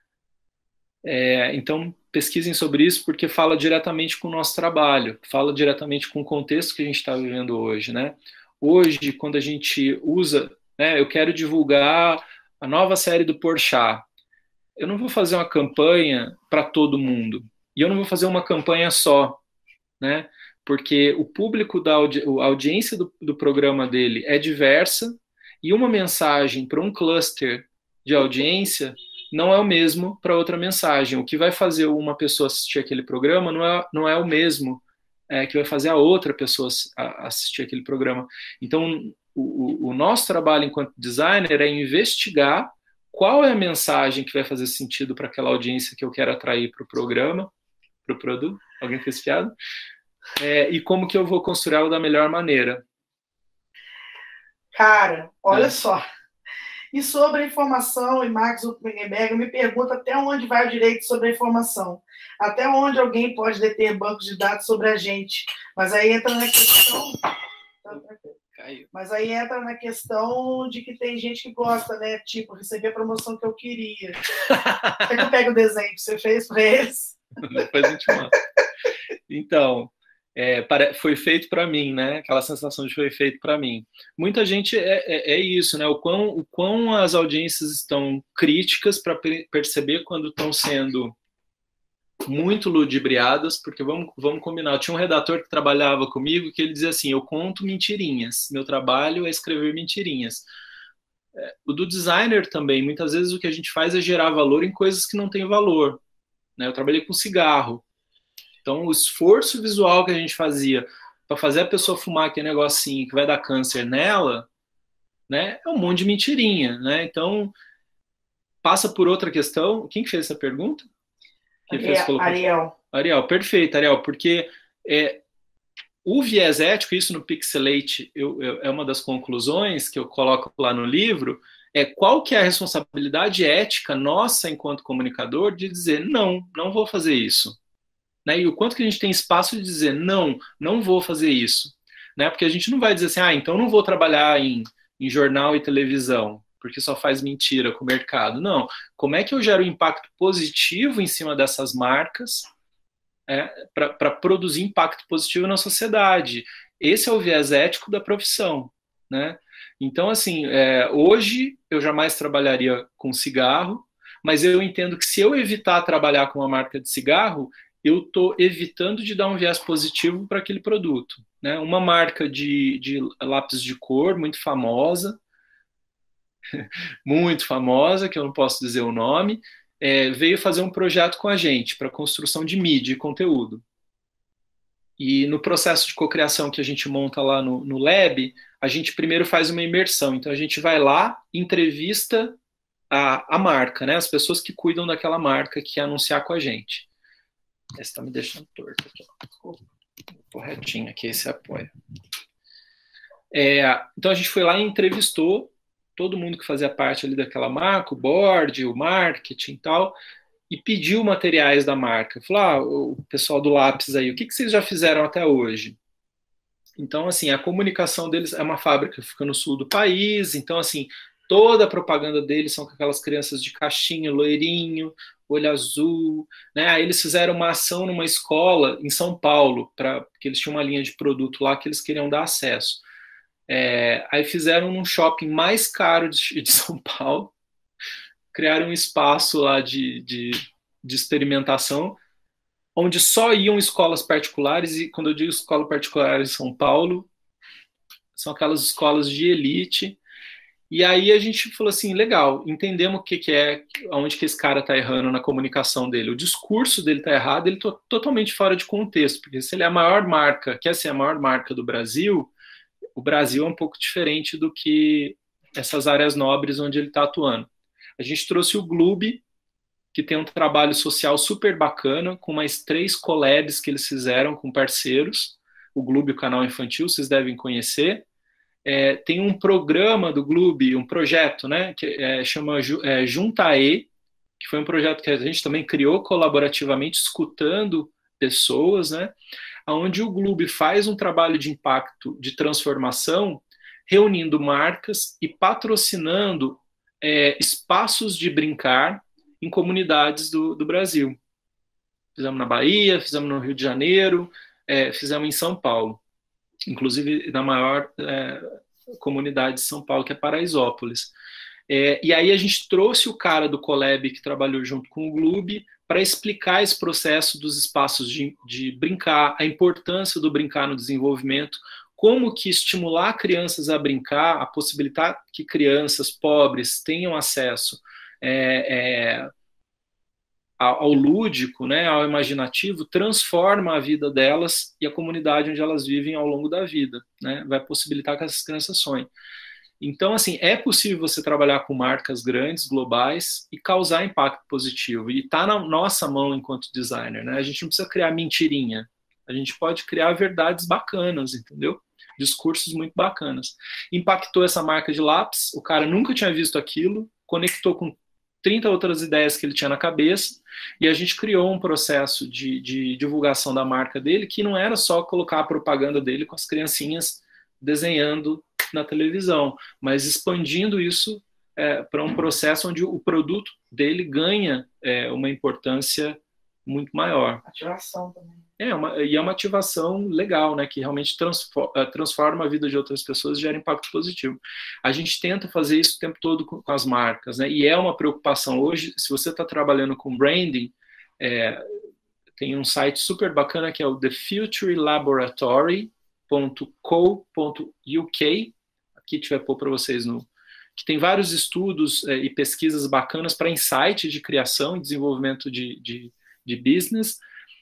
É, então, pesquisem sobre isso, porque fala diretamente com o nosso trabalho, fala diretamente com o contexto que a gente está vivendo hoje, né? Hoje, quando a gente usa, né, eu quero divulgar a nova série do Porchat, eu não vou fazer uma campanha para todo mundo, e eu não vou fazer uma campanha só, né? Porque o público da audi a audiência do, do programa dele é diversa, e uma mensagem para um cluster de audiência não é o mesmo para outra mensagem. O que vai fazer uma pessoa assistir aquele programa não é, não é o mesmo é, que vai fazer a outra pessoa assistir aquele programa. Então, o, o nosso trabalho enquanto designer é investigar qual é a mensagem que vai fazer sentido para aquela audiência que eu quero atrair para o programa, para o produto. Alguém fez piada? É, e como que eu vou construir ela da melhor maneira. Cara, olha é. só. E sobre a informação, e Mark Zuckerberg me pergunta até onde vai o direito sobre a informação. Até onde alguém pode deter bancos de dados sobre a gente. Mas aí entra na questão... Caiu. Mas aí entra na questão de que tem gente que gosta, né? Tipo, receber a promoção que eu queria. Quer que eu pegue o desenho que você fez para eles? Depois a gente manda. Então... É, foi feito para mim, né? Aquela sensação de foi feito para mim. Muita gente é, é, é isso, né? O quão, o quão as audiências estão críticas para perceber quando estão sendo muito ludibriadas, porque vamos, vamos combinar. Eu tinha um redator que trabalhava comigo que ele dizia assim: eu conto mentirinhas, meu trabalho é escrever mentirinhas. É, o do designer também, muitas vezes o que a gente faz é gerar valor em coisas que não têm valor, né? Eu trabalhei com cigarro. Então, o esforço visual que a gente fazia para fazer a pessoa fumar aquele negocinho que vai dar câncer nela, né, é um monte de mentirinha, né? Então, passa por outra questão. Quem fez essa pergunta? Quem Ariel, fez, colocou... Ariel. Ariel, perfeito, Ariel, porque é, o viés ético, isso no Pixelate eu, eu, é uma das conclusões que eu coloco lá no livro, é qual que é a responsabilidade ética nossa enquanto comunicador de dizer, não, não vou fazer isso. Né? E o quanto que a gente tem espaço de dizer, não, não vou fazer isso. Né? Porque a gente não vai dizer assim, ah, então não vou trabalhar em, em jornal e televisão, porque só faz mentira com o mercado. Não. Como é que eu gero um impacto positivo em cima dessas marcas é, para produzir impacto positivo na sociedade? Esse é o viés ético da profissão. Né? Então, assim, é, hoje eu jamais trabalharia com cigarro, mas eu entendo que se eu evitar trabalhar com uma marca de cigarro, eu estou evitando de dar um viés positivo para aquele produto. Né? Uma marca de, de lápis de cor muito famosa, muito famosa, que eu não posso dizer o nome, é, veio fazer um projeto com a gente para construção de mídia e conteúdo. E no processo de cocriação que a gente monta lá no, no Lab, a gente primeiro faz uma imersão. Então a gente vai lá, entrevista a, a marca, né? As pessoas que cuidam daquela marca que quer anunciar com a gente. Esse tá me deixando torto aqui. Corretinho aqui, esse apoia. É, então a gente foi lá e entrevistou todo mundo que fazia parte ali daquela marca, o board, o marketing e tal, e pediu materiais da marca. Falou, ah, o pessoal do lápis aí, o que, que vocês já fizeram até hoje? Então, assim, a comunicação deles é uma fábrica que fica no sul do país, então, assim, toda a propaganda deles são com aquelas crianças de caixinha, loirinho, olho azul, né? Aí eles fizeram uma ação numa escola em São Paulo, pra, porque eles tinham uma linha de produto lá que eles queriam dar acesso. É, aí fizeram num shopping mais caro de, de São Paulo, criaram um espaço lá de, de, de experimentação, onde só iam escolas particulares, e quando eu digo escola particular em São Paulo, são aquelas escolas de elite. E aí a gente falou assim, legal, entendemos o que, que é, onde que esse cara está errando na comunicação dele. O discurso dele está errado, ele está totalmente fora de contexto, porque se ele é a maior marca, quer ser a maior marca do Brasil, o Brasil é um pouco diferente do que essas áreas nobres onde ele está atuando. A gente trouxe o Gloob, que tem um trabalho social super bacana, com mais três collabs que eles fizeram com parceiros. O Gloob, o canal infantil, vocês devem conhecer. É, tem um programa do Gloob, um projeto, né, que é, chama é, Juntae, que foi um projeto que a gente também criou colaborativamente, escutando pessoas, né, onde o Gloob faz um trabalho de impacto, de transformação, reunindo marcas e patrocinando é, espaços de brincar em comunidades do, do Brasil. Fizemos na Bahia, fizemos no Rio de Janeiro, é, fizemos em São Paulo. Inclusive na maior é, comunidade de São Paulo, que é Paraisópolis. É, e aí a gente trouxe o cara do Collab que trabalhou junto com o Gloob para explicar esse processo dos espaços de, de brincar, a importância do brincar no desenvolvimento, como que estimular crianças a brincar, a possibilitar que crianças pobres tenham acesso é, é, ao lúdico, né, ao imaginativo, transforma a vida delas e a comunidade onde elas vivem ao longo da vida, né, vai possibilitar que essas crianças sonhem. Então, assim, é possível você trabalhar com marcas grandes, globais, e causar impacto positivo, e está na nossa mão enquanto designer, né, a gente não precisa criar mentirinha, a gente pode criar verdades bacanas, entendeu? Discursos muito bacanas. Impactou essa marca de lápis, o cara nunca tinha visto aquilo, conectou com trinta outras ideias que ele tinha na cabeça, e a gente criou um processo de, de divulgação da marca dele, que não era só colocar a propaganda dele com as criancinhas desenhando na televisão, mas expandindo isso é, para um processo onde o produto dele ganha é, uma importância muito maior. Ativação também. É, uma, e é uma ativação legal, né, que realmente transforma, transforma a vida de outras pessoas e gera impacto positivo. A gente tenta fazer isso o tempo todo com, com as marcas, né, e é uma preocupação hoje, se você está trabalhando com branding, é, tem um site super bacana que é o the future laboratory ponto co ponto u k, aqui a gente vai pôr para vocês no... que tem vários estudos é, e pesquisas bacanas para insight de criação e desenvolvimento de, de, de business,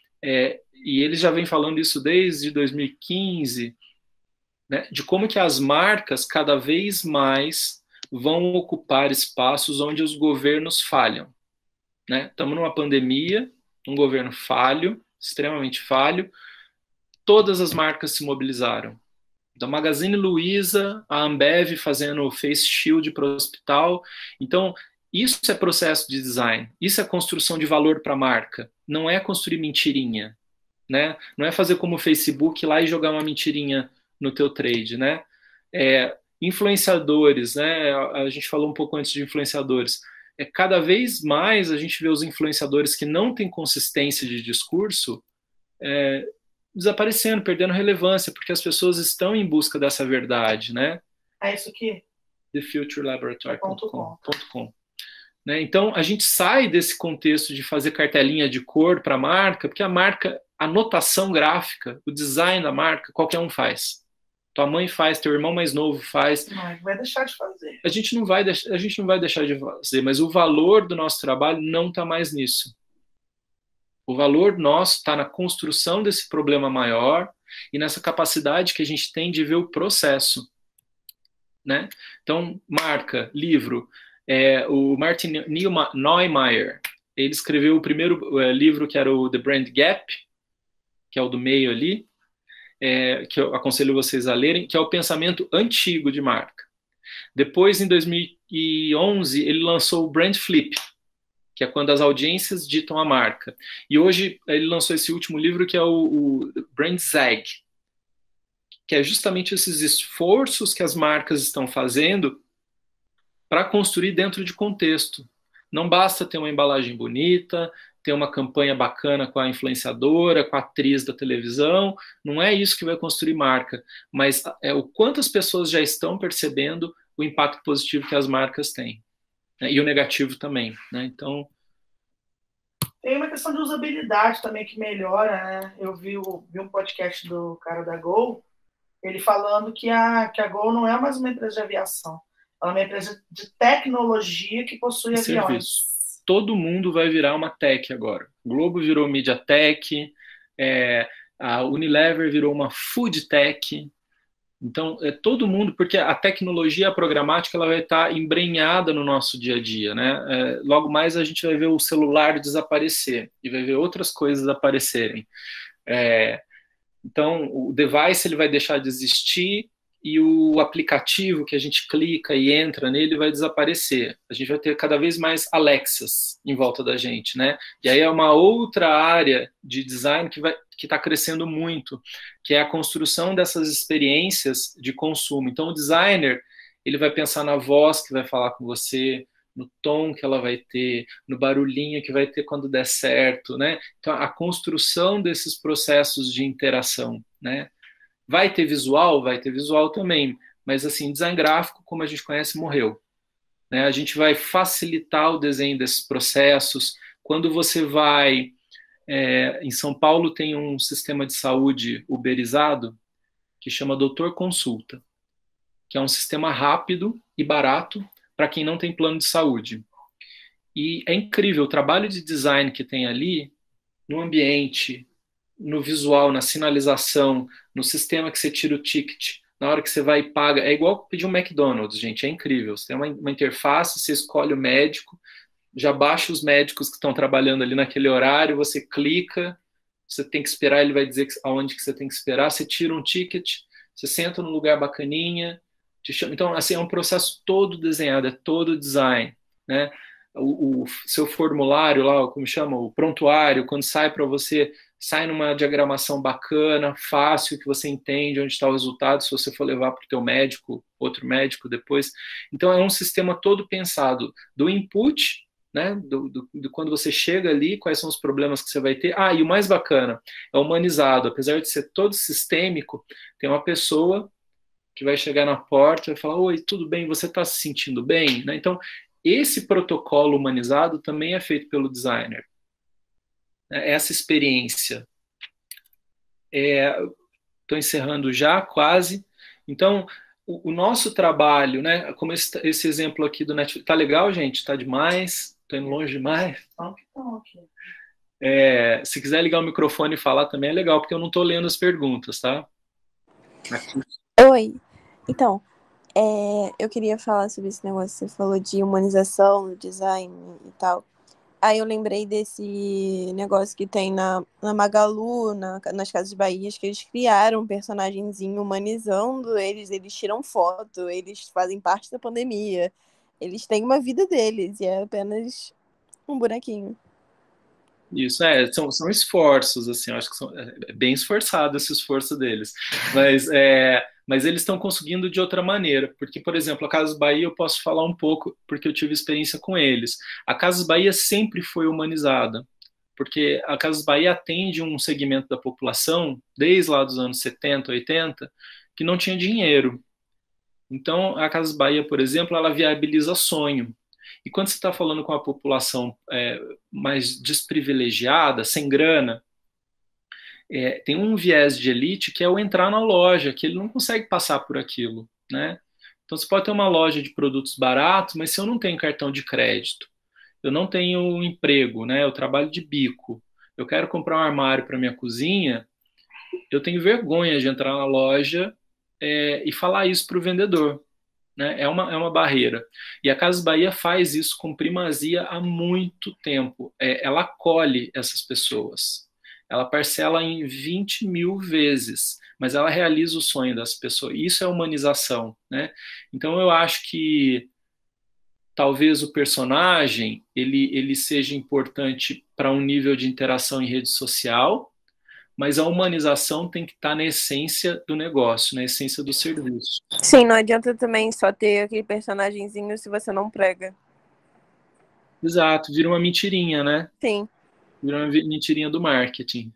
é, e eles já vêm falando isso desde dois mil e quinze, né, de como que as marcas cada vez mais vão ocupar espaços onde os governos falham. Né? Estamos numa pandemia, um governo falho, extremamente falho, todas as marcas se mobilizaram. Da Magazine Luiza, a Ambev fazendo face shield para o hospital. Então, isso é processo de design, isso é construção de valor para a marca, não é construir mentirinha, né? Não é fazer como o Facebook ir lá e jogar uma mentirinha no teu trade, né? É, influenciadores, né? A gente falou um pouco antes de influenciadores. É, cada vez mais a gente vê os influenciadores que não têm consistência de discurso é, desaparecendo, perdendo relevância, porque as pessoas estão em busca dessa verdade, né? É isso aqui? the future laboratory ponto com. Né? Então, a gente sai desse contexto de fazer cartelinha de cor para a marca, porque a marca, a notação gráfica, o design da marca, qualquer um faz. Tua mãe faz, teu irmão mais novo faz. Não, vai deixar de fazer. A gente não vai, deix- a gente não vai deixar de fazer, mas o valor do nosso trabalho não está mais nisso. O valor nosso está na construção desse problema maior e nessa capacidade que a gente tem de ver o processo. Né? Então, marca, livro... É, o Martin Neumeier, ele escreveu o primeiro é, livro que era o The Brand Gap, que é o do meio ali, é, que eu aconselho vocês a lerem, que é o pensamento antigo de marca. Depois, em dois mil e onze, ele lançou o Brand Flip, que é quando as audiências ditam a marca. E hoje ele lançou esse último livro, que é o, o Brand Zag, que é justamente esses esforços que as marcas estão fazendo para construir dentro de contexto. Não basta ter uma embalagem bonita, ter uma campanha bacana com a influenciadora, com a atriz da televisão, não é isso que vai construir marca, mas é o quanto as pessoas já estão percebendo o impacto positivo que as marcas têm, né? E o negativo também, né? Então... Tem uma questão de usabilidade também que melhora, né? Eu vi, o, vi um podcast do cara da Gol, ele falando que a, que a Gol não é mais uma empresa de aviação, ela é uma empresa de tecnologia que possui e aviões. Serviço. Todo mundo vai virar uma tech agora. O Globo virou media tech, é, a Unilever virou uma food tech. Então, é todo mundo, porque a tecnologia programática ela vai estar embrenhada no nosso dia a dia, né? É, logo mais a gente vai ver o celular desaparecer e vai ver outras coisas aparecerem. É, então, o device ele vai deixar de existir e o aplicativo que a gente clica e entra nele vai desaparecer. A gente vai ter cada vez mais Alexas em volta da gente, né? E aí é uma outra área de design que vai que está crescendo muito, que é a construção dessas experiências de consumo. Então, o designer ele vai pensar na voz que vai falar com você, no tom que ela vai ter, no barulhinho que vai ter quando der certo, né? Então, a construção desses processos de interação, né? Vai ter visual? Vai ter visual também, mas assim, design gráfico, como a gente conhece, morreu, né? A gente vai facilitar o desenho desses processos. Quando você vai... É, em São Paulo tem um sistema de saúde uberizado que chama Doutor Consulta, que é um sistema rápido e barato para quem não tem plano de saúde. E é incrível o trabalho de design que tem ali, no ambiente, no visual, na sinalização, no sistema que você tira o ticket, na hora que você vai e paga. É igual pedir um McDonald's, gente, é incrível. Você tem uma, uma interface, você escolhe o médico, já baixa os médicos que estão trabalhando ali naquele horário, você clica, você tem que esperar, ele vai dizer aonde que você tem que esperar, você tira um ticket, você senta num lugar bacaninha, te chama. Então, assim, é um processo todo desenhado, é todo design, né? O, o seu formulário lá, como chama, o prontuário, quando sai para você, sai numa diagramação bacana, fácil, que você entende onde está o resultado, se você for levar para o teu médico, outro médico depois. Então, é um sistema todo pensado do input, né, do, do, do quando você chega ali, quais são os problemas que você vai ter. Ah, e o mais bacana, é humanizado. Apesar de ser todo sistêmico, tem uma pessoa que vai chegar na porta e vai falar: oi, tudo bem, você está se sentindo bem? Né? Então, esse protocolo humanizado também é feito pelo designer. Essa experiência. Estou é, encerrando já, quase. Então, o, o nosso trabalho, né, como esse, esse exemplo aqui do Netflix, tá legal, gente? Tá demais? Tô indo longe demais? É, se quiser ligar o microfone e falar também é legal, porque eu não tô lendo as perguntas, tá? Aqui. Oi. Então, é, eu queria falar sobre esse negócio. Você falou de humanização no design e tal. Aí eu lembrei desse negócio que tem na, na Magalu, na, nas Casas Bahia, que eles criaram um personagemzinho humanizando eles, eles tiram foto, eles fazem parte da pandemia, eles têm uma vida deles e é apenas um bonequinho. Isso, é, são, são esforços, assim, eu acho que são, é bem esforçado esse esforço deles, mas, é, mas eles estão conseguindo de outra maneira, porque, por exemplo, a Casas Bahia eu posso falar um pouco, porque eu tive experiência com eles. A Casas Bahia sempre foi humanizada, porque a Casas Bahia atende um segmento da população, desde lá dos anos setenta, oitenta, que não tinha dinheiro. Então, a Casas Bahia, por exemplo, ela viabiliza sonho. E quando você está falando com a população é, mais desprivilegiada, sem grana, é, tem um viés de elite que é o entrar na loja, que ele não consegue passar por aquilo, né? Então você pode ter uma loja de produtos baratos, mas se eu não tenho cartão de crédito, eu não tenho um emprego, né? Eu trabalho de bico, eu quero comprar um armário para minha cozinha, eu tenho vergonha de entrar na loja é, e falar isso para o vendedor. Né? É uma, é uma barreira. E a Casas Bahia faz isso com primazia há muito tempo. É, ela acolhe essas pessoas. ela parcela em vinte mil vezes, mas ela realiza o sonho das pessoas. Isso é humanização, né? Então eu acho que talvez o personagem ele, ele seja importante para um nível de interação em rede social, mas a humanização tem que estar na essência do negócio, na essência do serviço. Sim, não adianta também só ter aquele personagemzinho se você não prega. Exato, vira uma mentirinha, né? Sim. Vira uma mentirinha do marketing.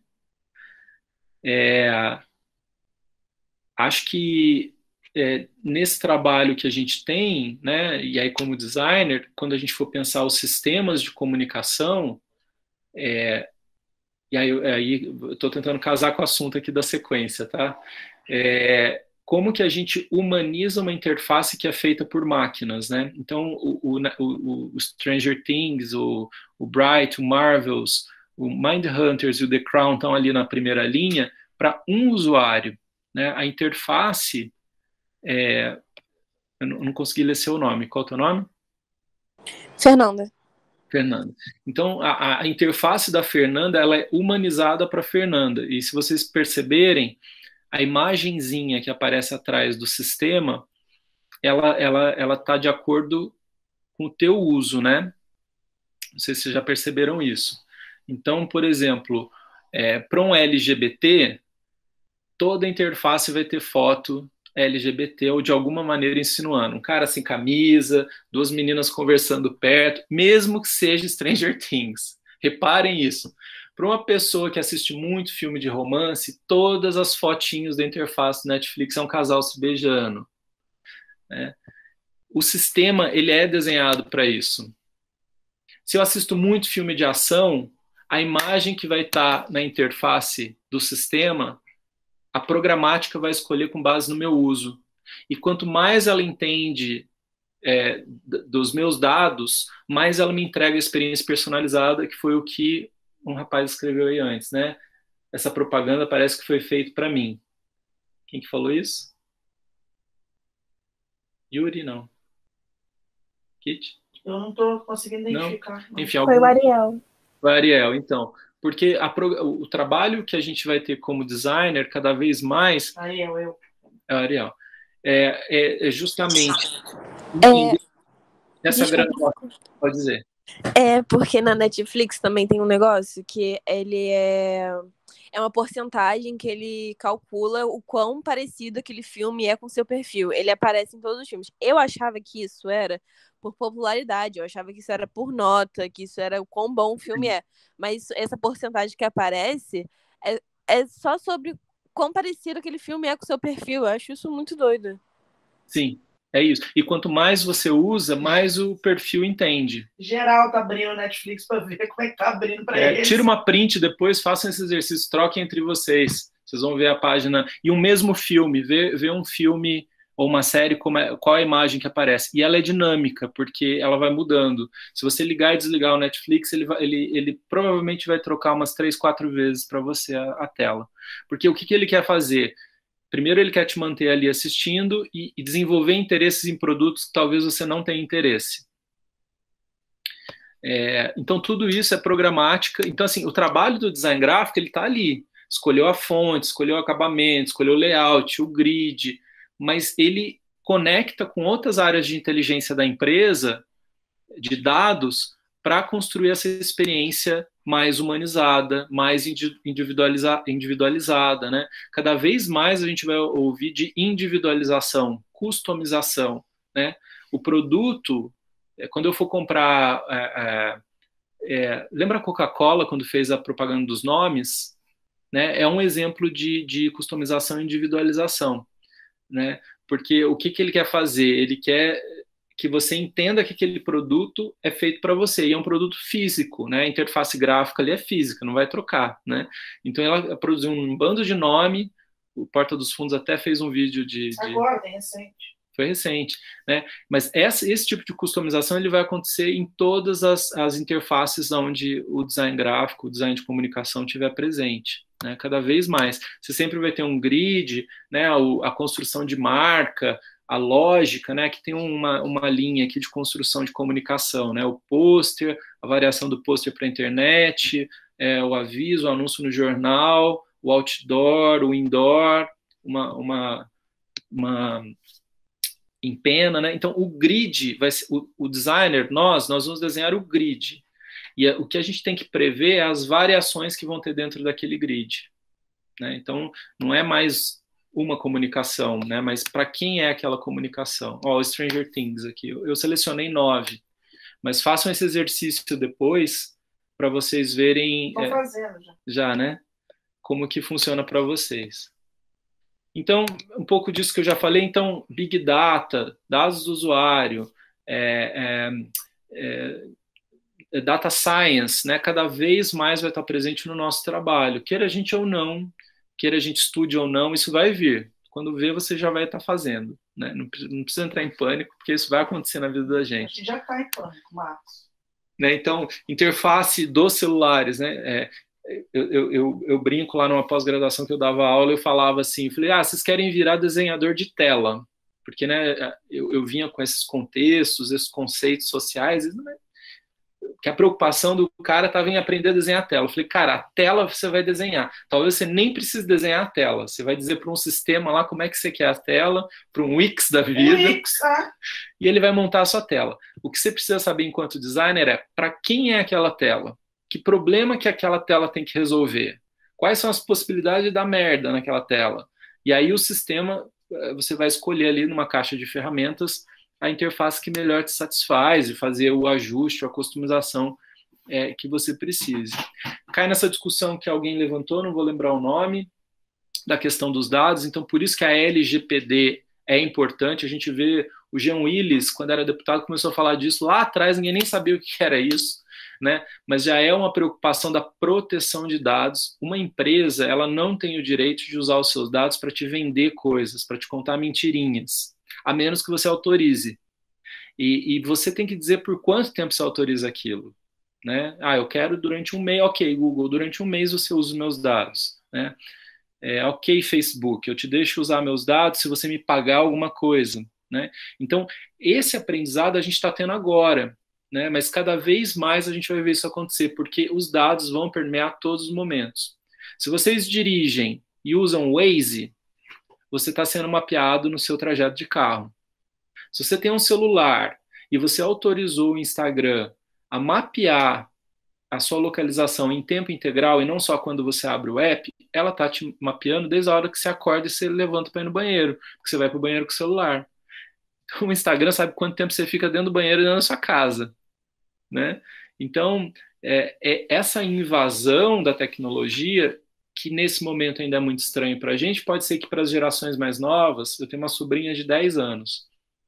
É, acho que é, nesse trabalho que a gente tem, né, e aí como designer, quando a gente for pensar os sistemas de comunicação, é, e aí, aí eu estou tentando casar com o assunto aqui da sequência, tá? É, como que a gente humaniza uma interface que é feita por máquinas, né? Então, o, o, o Stranger Things, o, o Bright, o Marvels, o Mindhunters e o The Crown estão ali na primeira linha para um usuário, né? A interface, é, eu não consegui ler seu nome. Qual é o teu nome? Fernanda. Fernanda. Então, a, a interface da Fernanda, ela é humanizada para Fernanda. E se vocês perceberem, a imagenzinha que aparece atrás do sistema, ela ela ela está de acordo com o teu uso, né? Não sei se vocês já perceberam isso. Então, por exemplo, é, para um L G B T, toda a interface vai ter foto L G B T ou de alguma maneira insinuando. Um cara sem camisa, duas meninas conversando perto, mesmo que seja Stranger Things. Reparem isso. Para uma pessoa que assiste muito filme de romance, todas as fotinhos da interface do Netflix é um casal se beijando. Né? O sistema ele é desenhado para isso. Se eu assisto muito filme de ação, a imagem que vai estar tá na interface do sistema, a programática vai escolher com base no meu uso. E quanto mais ela entende é, dos meus dados, mais ela me entrega a experiência personalizada, que foi o que um rapaz escreveu aí antes, né? Essa propaganda parece que foi feita para mim. Quem que falou isso? Yuri, não. Kit? Eu não estou conseguindo identificar. Não. Enfim, algum... Foi o Ariel. Foi o Ariel, então. Porque a, o trabalho que a gente vai ter como designer, cada vez mais... Ariel, eu. É o Ariel. É, é, é justamente... É... Essa grande... Pode dizer. É, porque na Netflix também tem um negócio que ele é... É uma porcentagem que ele calcula o quão parecido aquele filme é com seu perfil. Ele aparece em todos os filmes. Eu achava que isso era por popularidade, eu achava que isso era por nota, que isso era o quão bom o filme é. Mas essa porcentagem que aparece é, é só sobre quão parecido aquele filme é com seu perfil. Eu acho isso muito doido. Sim. É isso. E quanto mais você usa, mais o perfil entende. Geral tá abrindo o Netflix para ver como é que tá abrindo para é, eles. Tira uma print depois, façam esse exercício, troquem entre vocês. Vocês vão ver a página. E o mesmo filme, vê, vê um filme ou uma série, como é, qual a imagem que aparece. E ela é dinâmica, porque ela vai mudando. Se você ligar e desligar o Netflix, ele, vai, ele, ele provavelmente vai trocar umas três, quatro vezes para você a, a tela. Porque o que, que ele quer fazer? Primeiro, ele quer te manter ali assistindo e, e desenvolver interesses em produtos que talvez você não tenha interesse. É, então, tudo isso é programática. Então, assim, o trabalho do design gráfico, ele está ali. Escolheu a fonte, escolheu o acabamento, escolheu o layout, o grid, mas ele conecta com outras áreas de inteligência da empresa, de dados, para construir essa experiência mais humanizada, mais individualiza individualizada, né? Cada vez mais a gente vai ouvir de individualização, customização, né? O produto, quando eu for comprar... É, é, lembra a Coca-Cola, quando fez a propaganda dos nomes? Né? É um exemplo de, de customização e individualização, né? Porque o que, que ele quer fazer? Ele quer... que você entenda que aquele produto é feito para você, e é um produto físico, né? A interface gráfica ali é física, não vai trocar, né? Então ela produziu um bando de nome, o Porta dos Fundos até fez um vídeo de... de... Agora, é recente. Foi recente, né? Mas essa, esse tipo de customização ele vai acontecer em todas as, as interfaces onde o design gráfico, o design de comunicação estiver presente, né? Cada vez mais. Você sempre vai ter um grid, né? A, a construção de marca, a lógica, né, que tem uma, uma linha aqui de construção de comunicação, né, o pôster, a variação do pôster para a internet, é, o aviso, o anúncio no jornal, o outdoor, o indoor, uma, uma, uma em pena, né? Então, o grid, vai ser, o, o designer, nós, nós vamos desenhar o grid. E o que a gente tem que prever é as variações que vão ter dentro daquele grid. Né? Então, não é mais uma comunicação, né? Mas para quem é aquela comunicação? Ó, o Stranger Things aqui, eu, eu selecionei nove, mas façam esse exercício depois para vocês verem... Estou é, fazendo já. Já, né? Como que funciona para vocês. Então, um pouco disso que eu já falei. Então, Big Data, dados do usuário, é, é, é, Data Science, né? Cada vez mais vai estar presente no nosso trabalho. Queira a gente ou não, queira a gente estude ou não, isso vai vir. Quando vê, você já vai estar fazendo. Né? Não, não precisa entrar em pânico, porque isso vai acontecer na vida da gente. A gente já está em pânico, Marcos. Né? Então, interface dos celulares, né? É, eu, eu, eu, eu brinco lá numa pós-graduação que eu dava aula, eu falava assim, eu falei, ah, vocês querem virar desenhador de tela, porque né, eu, eu vinha com esses contextos, esses conceitos sociais, né, que a preocupação do cara estava em aprender a desenhar a tela. Eu falei, cara, a tela você vai desenhar. Talvez você nem precise desenhar a tela. Você vai dizer para um sistema lá como é que você quer a tela, para um Wix da vida, Wix, ah. e ele vai montar a sua tela. O que você precisa saber enquanto designer é para quem é aquela tela? Que problema que aquela tela tem que resolver? Quais são as possibilidades de dar merda naquela tela? E aí o sistema, você vai escolher ali numa caixa de ferramentas a interface que melhor te satisfaz e fazer o ajuste, a customização é, que você precise. Cai nessa discussão que alguém levantou, não vou lembrar o nome, da questão dos dados. Então, por isso que a L G P D é importante. A gente vê o Jean Willis, quando era deputado, começou a falar disso lá atrás, ninguém nem sabia o que era isso. Né? Mas já é uma preocupação da proteção de dados. Uma empresa, ela não tem o direito de usar os seus dados para te vender coisas, para te contar mentirinhas, a menos que você autorize. E, e você tem que dizer por quanto tempo você autoriza aquilo. Né? Ah, eu quero durante um mês. Ok, Google, durante um mês você usa os meus dados. Né? É, ok, Facebook, eu te deixo usar meus dados se você me pagar alguma coisa. Né? Então, esse aprendizado a gente está tendo agora. Né? Mas cada vez mais a gente vai ver isso acontecer, porque os dados vão permear todos os momentos. Se vocês dirigem e usam Waze, você está sendo mapeado no seu trajeto de carro. Se você tem um celular e você autorizou o Instagram a mapear a sua localização em tempo integral e não só quando você abre o app, ela está te mapeando desde a hora que você acorda e você levanta para ir no banheiro, porque você vai para o banheiro com o celular. Então o Instagram sabe quanto tempo você fica dentro do banheiro e dentro da sua casa. Né? Então, é, é essa invasão da tecnologia, que nesse momento ainda é muito estranho para a gente, pode ser que para as gerações mais novas, eu tenho uma sobrinha de dez anos,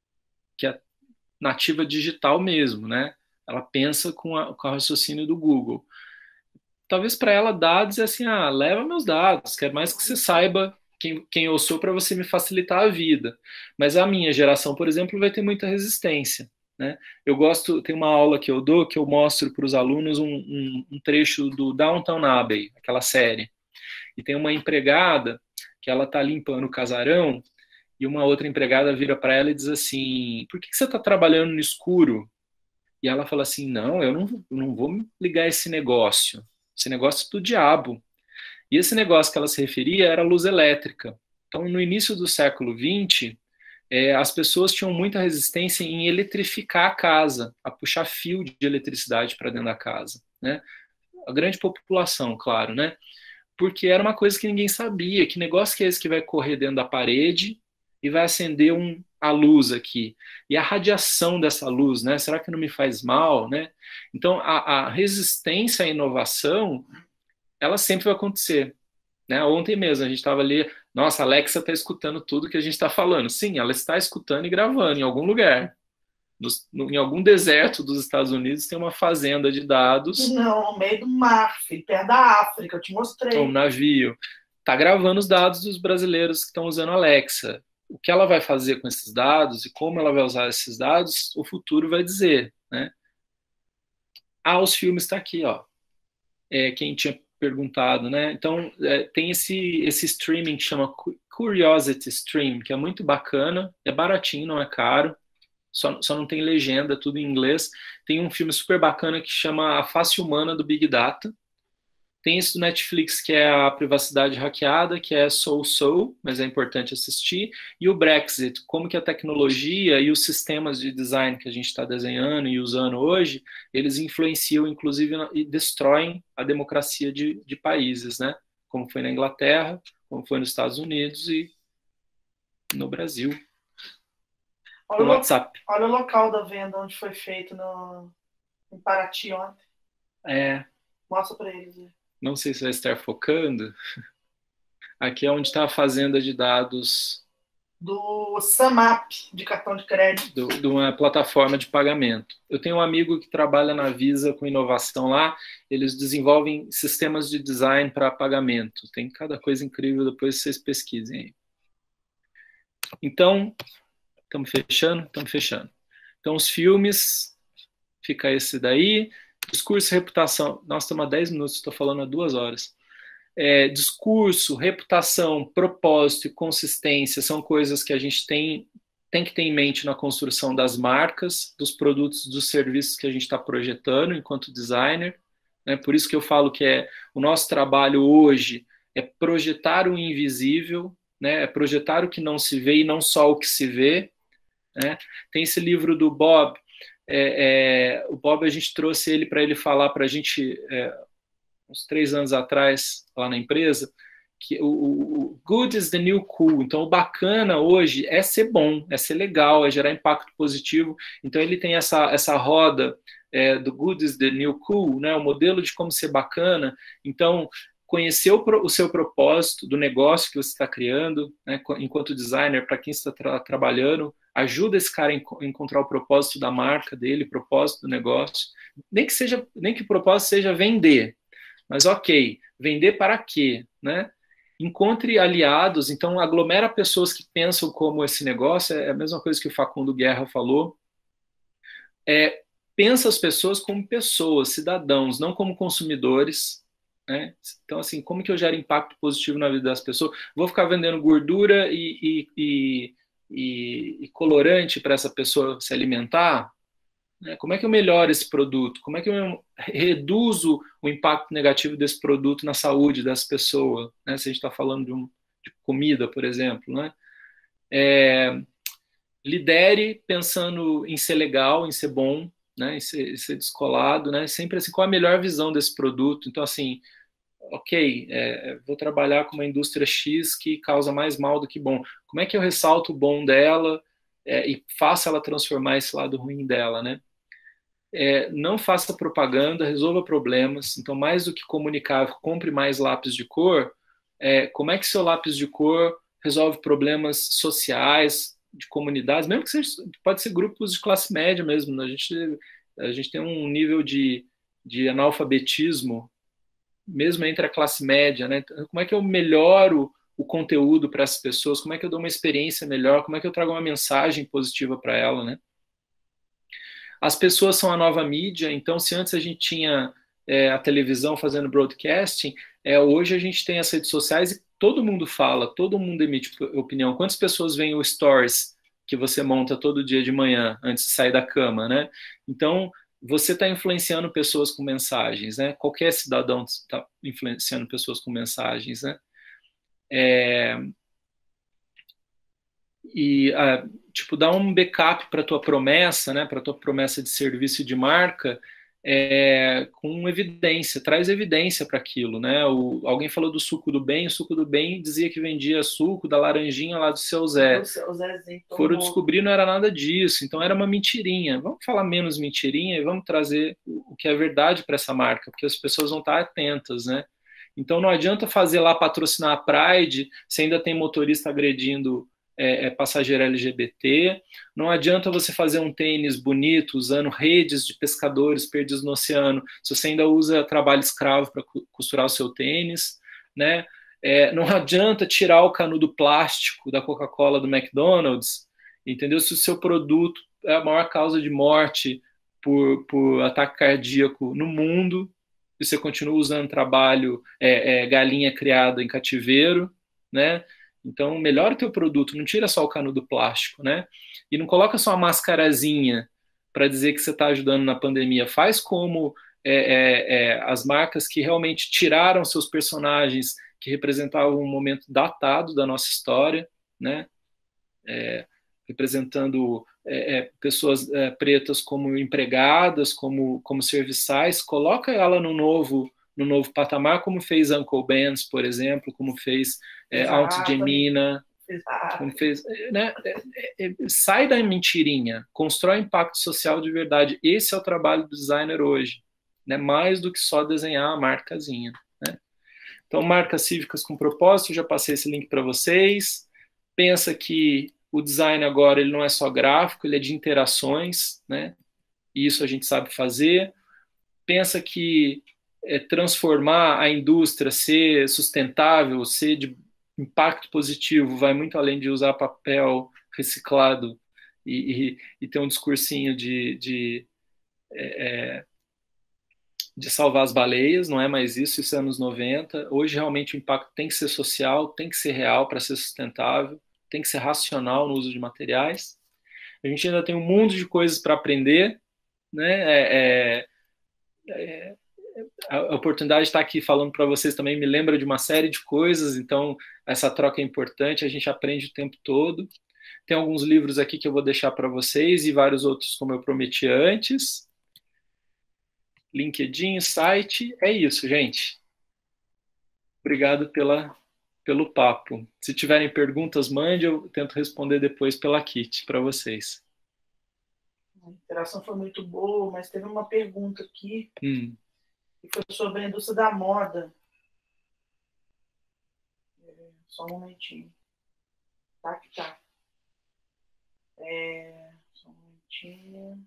que é nativa digital mesmo, né? Ela pensa com, a, com o raciocínio do Google. Talvez para ela dados é assim, ah, leva meus dados, quero mais que você saiba quem, quem eu sou para você me facilitar a vida. Mas a minha geração, por exemplo, vai ter muita resistência. Né? Eu gosto, tem uma aula que eu dou que eu mostro para os alunos um, um, um trecho do Downton Abbey, aquela série. E tem uma empregada que ela está limpando o casarão e uma outra empregada vira para ela e diz assim, por que, que você está trabalhando no escuro? E ela fala assim, não, eu não, não vou ligar esse negócio, esse negócio do diabo. E esse negócio que ela se referia era a luz elétrica. Então, no início do século vinte, É, as pessoas tinham muita resistência em eletrificar a casa, a puxar fio de eletricidade para dentro da casa. Né? A grande população, claro, né? Porque era uma coisa que ninguém sabia. Que negócio que é esse que vai correr dentro da parede e vai acender um, a luz aqui? E a radiação dessa luz, né? Será que não me faz mal? Né? Então, a, a resistência à inovação, ela sempre vai acontecer. Né? Ontem mesmo a gente estava ali, nossa, a Alexa está escutando tudo que a gente está falando. Sim, ela está escutando e gravando em algum lugar. Nos, no, em algum deserto dos Estados Unidos tem uma fazenda de dados. Não, no meio do mar, filho, perto da África, eu te mostrei. Um navio. Está gravando os dados dos brasileiros que estão usando a Alexa. O que ela vai fazer com esses dados e como ela vai usar esses dados, o futuro vai dizer. Né? Ah, os filmes está aqui, ó. É, quem tinha perguntado, né? Então, é, tem esse, esse streaming que chama Curiosity Stream, que é muito bacana, é baratinho, não é caro, só, só não tem legenda, tudo em inglês. Tem um filme super bacana que chama A Face Humana do Big Data, Tem esse do Netflix, que é a privacidade hackeada, que é so-so, mas é importante assistir. E o Brexit, como que a tecnologia e os sistemas de design que a gente está desenhando e usando hoje, eles influenciam, inclusive, e destroem a democracia de, de países, né? Como foi na Inglaterra, como foi nos Estados Unidos e no Brasil. Olha, No o, WhatsApp. olha o local da venda onde foi feito no, em Paraty ontem. É. Mostra para eles. Né? Não sei se vai estar focando. Aqui é onde está a fazenda de dados do Samap, de cartão de crédito. Do, de uma plataforma de pagamento. Eu tenho um amigo que trabalha na Visa com inovação lá, eles desenvolvem sistemas de design para pagamento. Tem cada coisa incrível, depois vocês pesquisem aí. Então, estamos fechando? Estamos fechando. Então, os filmes, fica esse daí. Discurso e reputação. Nossa, estamos há dez minutos, estou falando há duas horas. É, discurso, reputação, propósito e consistência são coisas que a gente tem, tem que ter em mente na construção das marcas, dos produtos, dos serviços que a gente está projetando enquanto designer. Né? Por isso que eu falo que é, o nosso trabalho hoje é projetar o invisível, né? É projetar o que não se vê e não só o que se vê. Né? Tem esse livro do Bob. É, é, o Bob, a gente trouxe ele para ele falar para a gente, é, uns três anos atrás, lá na empresa, que o, o good is the new cool. Então, o bacana hoje é ser bom, é ser legal, é gerar impacto positivo. Então, ele tem essa, essa roda é, do good is the new cool, né? O modelo de como ser bacana. Então, conhecer o, o seu propósito do negócio que você está criando, né? Enquanto designer, para quem está tra trabalhando, ajuda esse cara a encontrar o propósito da marca dele, o propósito do negócio. Nem que seja, nem que o propósito seja vender, mas ok, vender para quê, né? Encontre aliados, então aglomera pessoas que pensam como esse negócio, é a mesma coisa que o Facundo Guerra falou. É, pensa as pessoas como pessoas, cidadãos, não como consumidores. Né? Então, assim, como que eu gero impacto positivo na vida das pessoas? Vou ficar vendendo gordura e, e, e, e, e colorante para essa pessoa se alimentar? Né? Como é que eu melhoro esse produto? Como é que eu reduzo o impacto negativo desse produto na saúde das pessoas? Né? Se a gente está falando de, um, de comida, por exemplo. Né? É, lidere pensando em ser legal, em ser bom, né? em, ser, em ser descolado. Né? Sempre assim, qual a melhor visão desse produto? Então, assim, ok, é, vou trabalhar com uma indústria X que causa mais mal do que bom. Como é que eu ressalto o bom dela é, e faço ela transformar esse lado ruim dela, né? É, não faça propaganda, resolva problemas. Então, mais do que comunicar, compre mais lápis de cor. É, como é que seu lápis de cor resolve problemas sociais, de comunidades, mesmo que seja, pode ser grupos de classe média mesmo. Né? A gente, a gente tem um nível de, de analfabetismo, mesmo entre a classe média. Né? Como é que eu melhoro o conteúdo para essas pessoas? Como é que eu dou uma experiência melhor? Como é que eu trago uma mensagem positiva para ela, né? As pessoas são a nova mídia, então se antes a gente tinha é, a televisão fazendo broadcasting, é, hoje a gente tem as redes sociais e todo mundo fala, todo mundo emite opinião. Quantas pessoas veem o Stories que você monta todo dia de manhã, antes de sair da cama, né? Então, você está influenciando pessoas com mensagens, né? Qualquer cidadão está influenciando pessoas com mensagens, né? É... E, ah, tipo, dar um backup para a tua promessa, né? Para a tua promessa de serviço e de marca, é, com evidência, traz evidência para aquilo, né? O, alguém falou do suco do bem, o suco do bem dizia que vendia suco da laranjinha lá do seu Zé. O seu Zezinho Foram tomou. descobrir, não era nada disso, então era uma mentirinha. Vamos falar menos mentirinha e vamos trazer o que é verdade para essa marca, porque as pessoas vão estar atentas, né? Então não adianta fazer lá patrocinar a Pride se ainda tem motorista agredindo É, é passageiro L G B T, não adianta você fazer um tênis bonito usando redes de pescadores perdidos no oceano, se você ainda usa trabalho escravo para costurar o seu tênis, né? É, não adianta tirar o canudo plástico da Coca-Cola do McDonald's, entendeu? Se o seu produto é a maior causa de morte por, por ataque cardíaco no mundo, e você continua usando trabalho, é, é, galinha criada em cativeiro, né? Então, melhora o teu produto, não tira só o canudo plástico, né? E não coloca só uma mascarazinha para dizer que você está ajudando na pandemia. Faz como é, é, é, as marcas que realmente tiraram seus personagens que representavam um momento datado da nossa história, né? É, representando é, é, pessoas é, pretas como empregadas, como, como serviçais, coloca ela no novo, no novo patamar, como fez Uncle Ben's, por exemplo, como fez é, Aunt Jemina, como fez, né? é, é, é, sai da mentirinha, constrói impacto social de verdade. Esse é o trabalho do designer hoje, né? Mais do que só desenhar a marcazinha, né? Então, marcas cívicas com propósito, já passei esse link para vocês. Pensa que o design agora ele não é só gráfico, ele é de interações, né? E isso a gente sabe fazer. Pensa que é, transformar a indústria, ser sustentável, ser de impacto positivo, vai muito além de usar papel reciclado e, e, e ter um discursinho de, de, é, de salvar as baleias, não é mais isso, isso é anos noventa. Hoje, realmente, o impacto tem que ser social, tem que ser real para ser sustentável, tem que ser racional no uso de materiais. A gente ainda tem um mundo de coisas para aprender, né? É, é, é, a oportunidade de estar aqui falando para vocês também me lembra de uma série de coisas, então essa troca é importante, a gente aprende o tempo todo. Tem alguns livros aqui que eu vou deixar para vocês e vários outros, como eu prometi antes. LinkedIn, site, é isso, gente. Obrigado pela, pelo papo. Se tiverem perguntas, mande, eu tento responder depois pela Kit para vocês. A interação foi muito boa, mas teve uma pergunta aqui, hum. que foi sobre a indústria da moda. É, só um momentinho. Tá que tá. É, só um momentinho.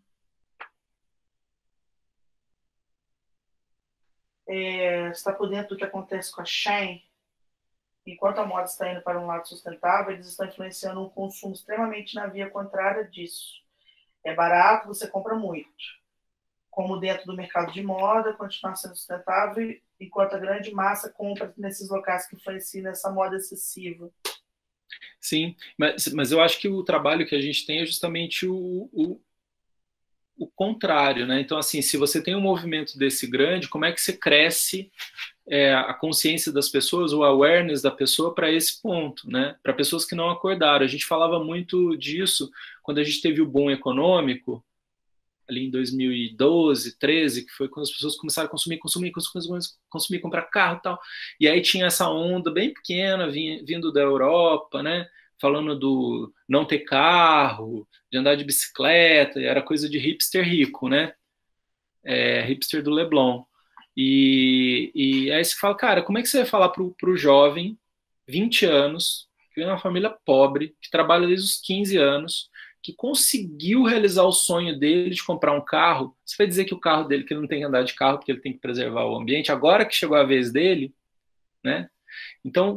É, está por dentro do que acontece com a Shein? Enquanto a moda está indo para um lado sustentável, eles estão influenciando um consumo extremamente na via contrária disso. É barato, você compra muito. Como dentro do mercado de moda, continuar sendo sustentável, enquanto a grande massa compra nesses locais que influenciam nessa moda excessiva. Sim, mas, mas eu acho que o trabalho que a gente tem é justamente o, o, o contrário, né? Então, assim, se você tem um movimento desse grande, como é que você cresce é, a consciência das pessoas, o awareness da pessoa para esse ponto, né? Para pessoas que não acordaram. A gente falava muito disso quando a gente teve o boom econômico, ali em dois mil e doze, treze, que foi quando as pessoas começaram a consumir, consumir, consumir, consumir, comprar carro e tal. E aí tinha essa onda bem pequena vindo da Europa, né? Falando do não ter carro, de andar de bicicleta, era coisa de hipster rico, né? É, hipster do Leblon. E, e aí você fala, cara, como é que você vai falar pro, pro jovem, vinte anos, que vem de uma família pobre, que trabalha desde os quinze anos, que conseguiu realizar o sonho dele de comprar um carro, você vai dizer que o carro dele, que ele não tem que andar de carro porque ele tem que preservar o ambiente, agora que chegou a vez dele, né? Então,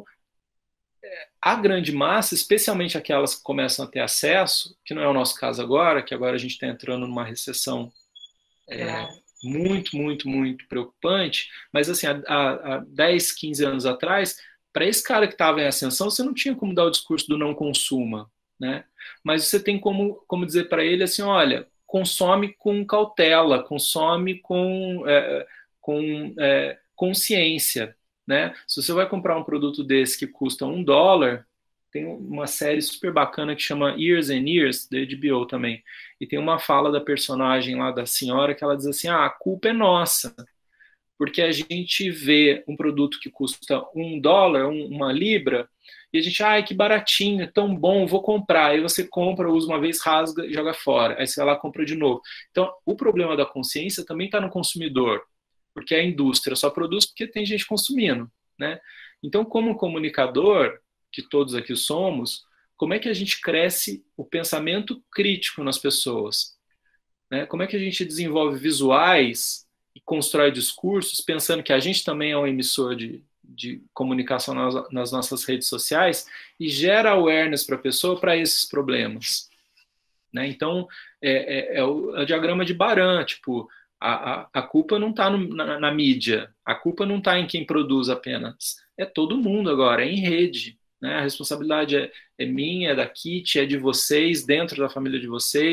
a grande massa, especialmente aquelas que começam a ter acesso, que não é o nosso caso agora, que agora a gente está entrando numa recessão é, muito, muito, muito preocupante, mas assim, há, há dez, quinze anos atrás, para esse cara que estava em ascensão, você não tinha como dar o discurso do não consuma, né? Mas você tem como, como dizer para ele assim, olha, consome com cautela, consome com, é, com é, consciência, né? Se você vai comprar um produto desse que custa um dólar, tem uma série super bacana que chama Years and Years, da H B O também, e tem uma fala da personagem lá da senhora que ela diz assim, ah, a culpa é nossa, porque a gente vê um produto que custa um dólar, um, uma libra, e a gente, ai, que baratinho, é tão bom, vou comprar. Aí você compra, usa uma vez, rasga e joga fora. Aí você vai lá e compra de novo. Então, o problema da consciência também está no consumidor, porque a indústria só produz porque tem gente consumindo, né? Então, como comunicador, que todos aqui somos, como é que a gente cresce o pensamento crítico nas pessoas? Né? Como é que a gente desenvolve visuais e constrói discursos pensando que a gente também é um emissor de, de comunicação nas, nas nossas redes sociais e gera awareness para a pessoa para esses problemas. Né? Então, é, é, é, o, é o diagrama de Baran, tipo, a, a, a culpa não está na, na mídia, a culpa não está em quem produz apenas, é todo mundo agora, é em rede. Né? A responsabilidade é, é minha, é da Kit, é de vocês, dentro da família de vocês,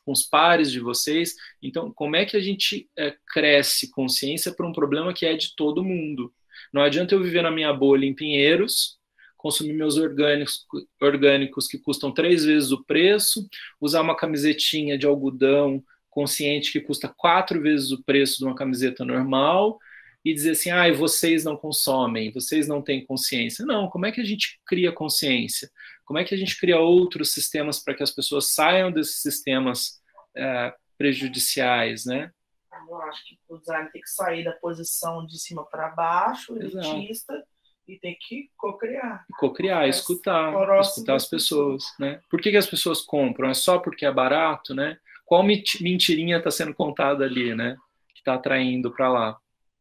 com os pares de vocês. Então, como é que a gente é, cresce consciência para um problema que é de todo mundo? Não adianta eu viver na minha bolha em Pinheiros, consumir meus orgânicos, orgânicos que custam três vezes o preço, usar uma camisetinha de algodão consciente que custa quatro vezes o preço de uma camiseta normal, e dizer assim, ah, vocês não consomem, vocês não têm consciência. Não, como é que a gente cria consciência? Como é que a gente cria outros sistemas para que as pessoas saiam desses sistemas é, prejudiciais, né? Eu acho que o design tem que sair da posição de cima para baixo, elitista, Exato. E tem que co-criar. Co-criar, escutar, escutar as pessoas, né? Por que, que as pessoas compram? É só porque é barato, né? Qual mentirinha está sendo contada ali, né? Que está atraindo para lá?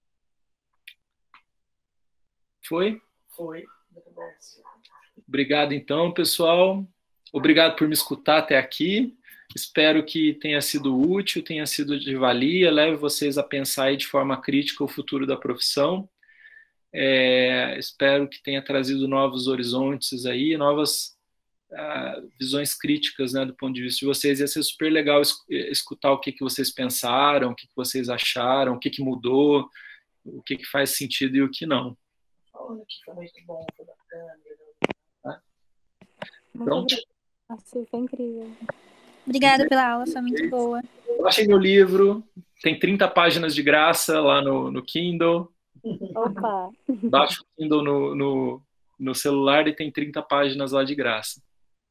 Foi? Foi. Obrigado, então, pessoal. Obrigado por me escutar até aqui. Espero que tenha sido útil, tenha sido de valia, leve vocês a pensar aí de forma crítica o futuro da profissão. É, espero que tenha trazido novos horizontes aí, novas uh, visões críticas, né, do ponto de vista de vocês. Ia ser super legal es escutar o que, que vocês pensaram, o que, que vocês acharam, o que, que mudou, o que, que faz sentido e o que não. Falando aqui, foi muito bom, foi bacana. Tá? Então, Nossa, foi incrível. Obrigada pela aula, foi muito boa. Baixem meu livro, tem trinta páginas de graça lá no, no Kindle. Opa! Baixa o Kindle no, no, no celular e tem trinta páginas lá de graça.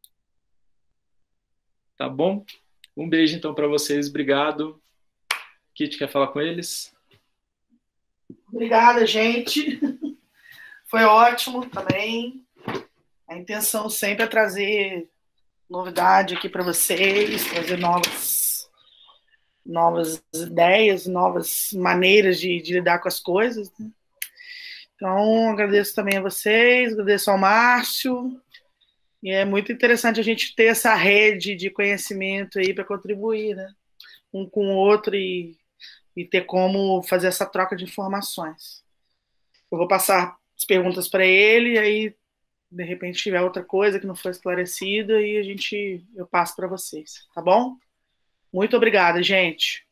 Tá bom? Um beijo então para vocês, obrigado. Kit, quer falar com eles? Obrigada, gente. Foi ótimo também. A intenção sempre é trazer novidade aqui para vocês, trazer novas, novas ideias, novas maneiras de, de lidar com as coisas, né? Então, agradeço também a vocês, agradeço ao Márcio, e é muito interessante a gente ter essa rede de conhecimento aí para contribuir, né? Um com o outro e, e ter como fazer essa troca de informações. Eu vou passar as perguntas para ele, e aí de repente tiver outra coisa que não foi esclarecida, e a gente, eu passo para vocês, tá bom? Muito obrigada, gente.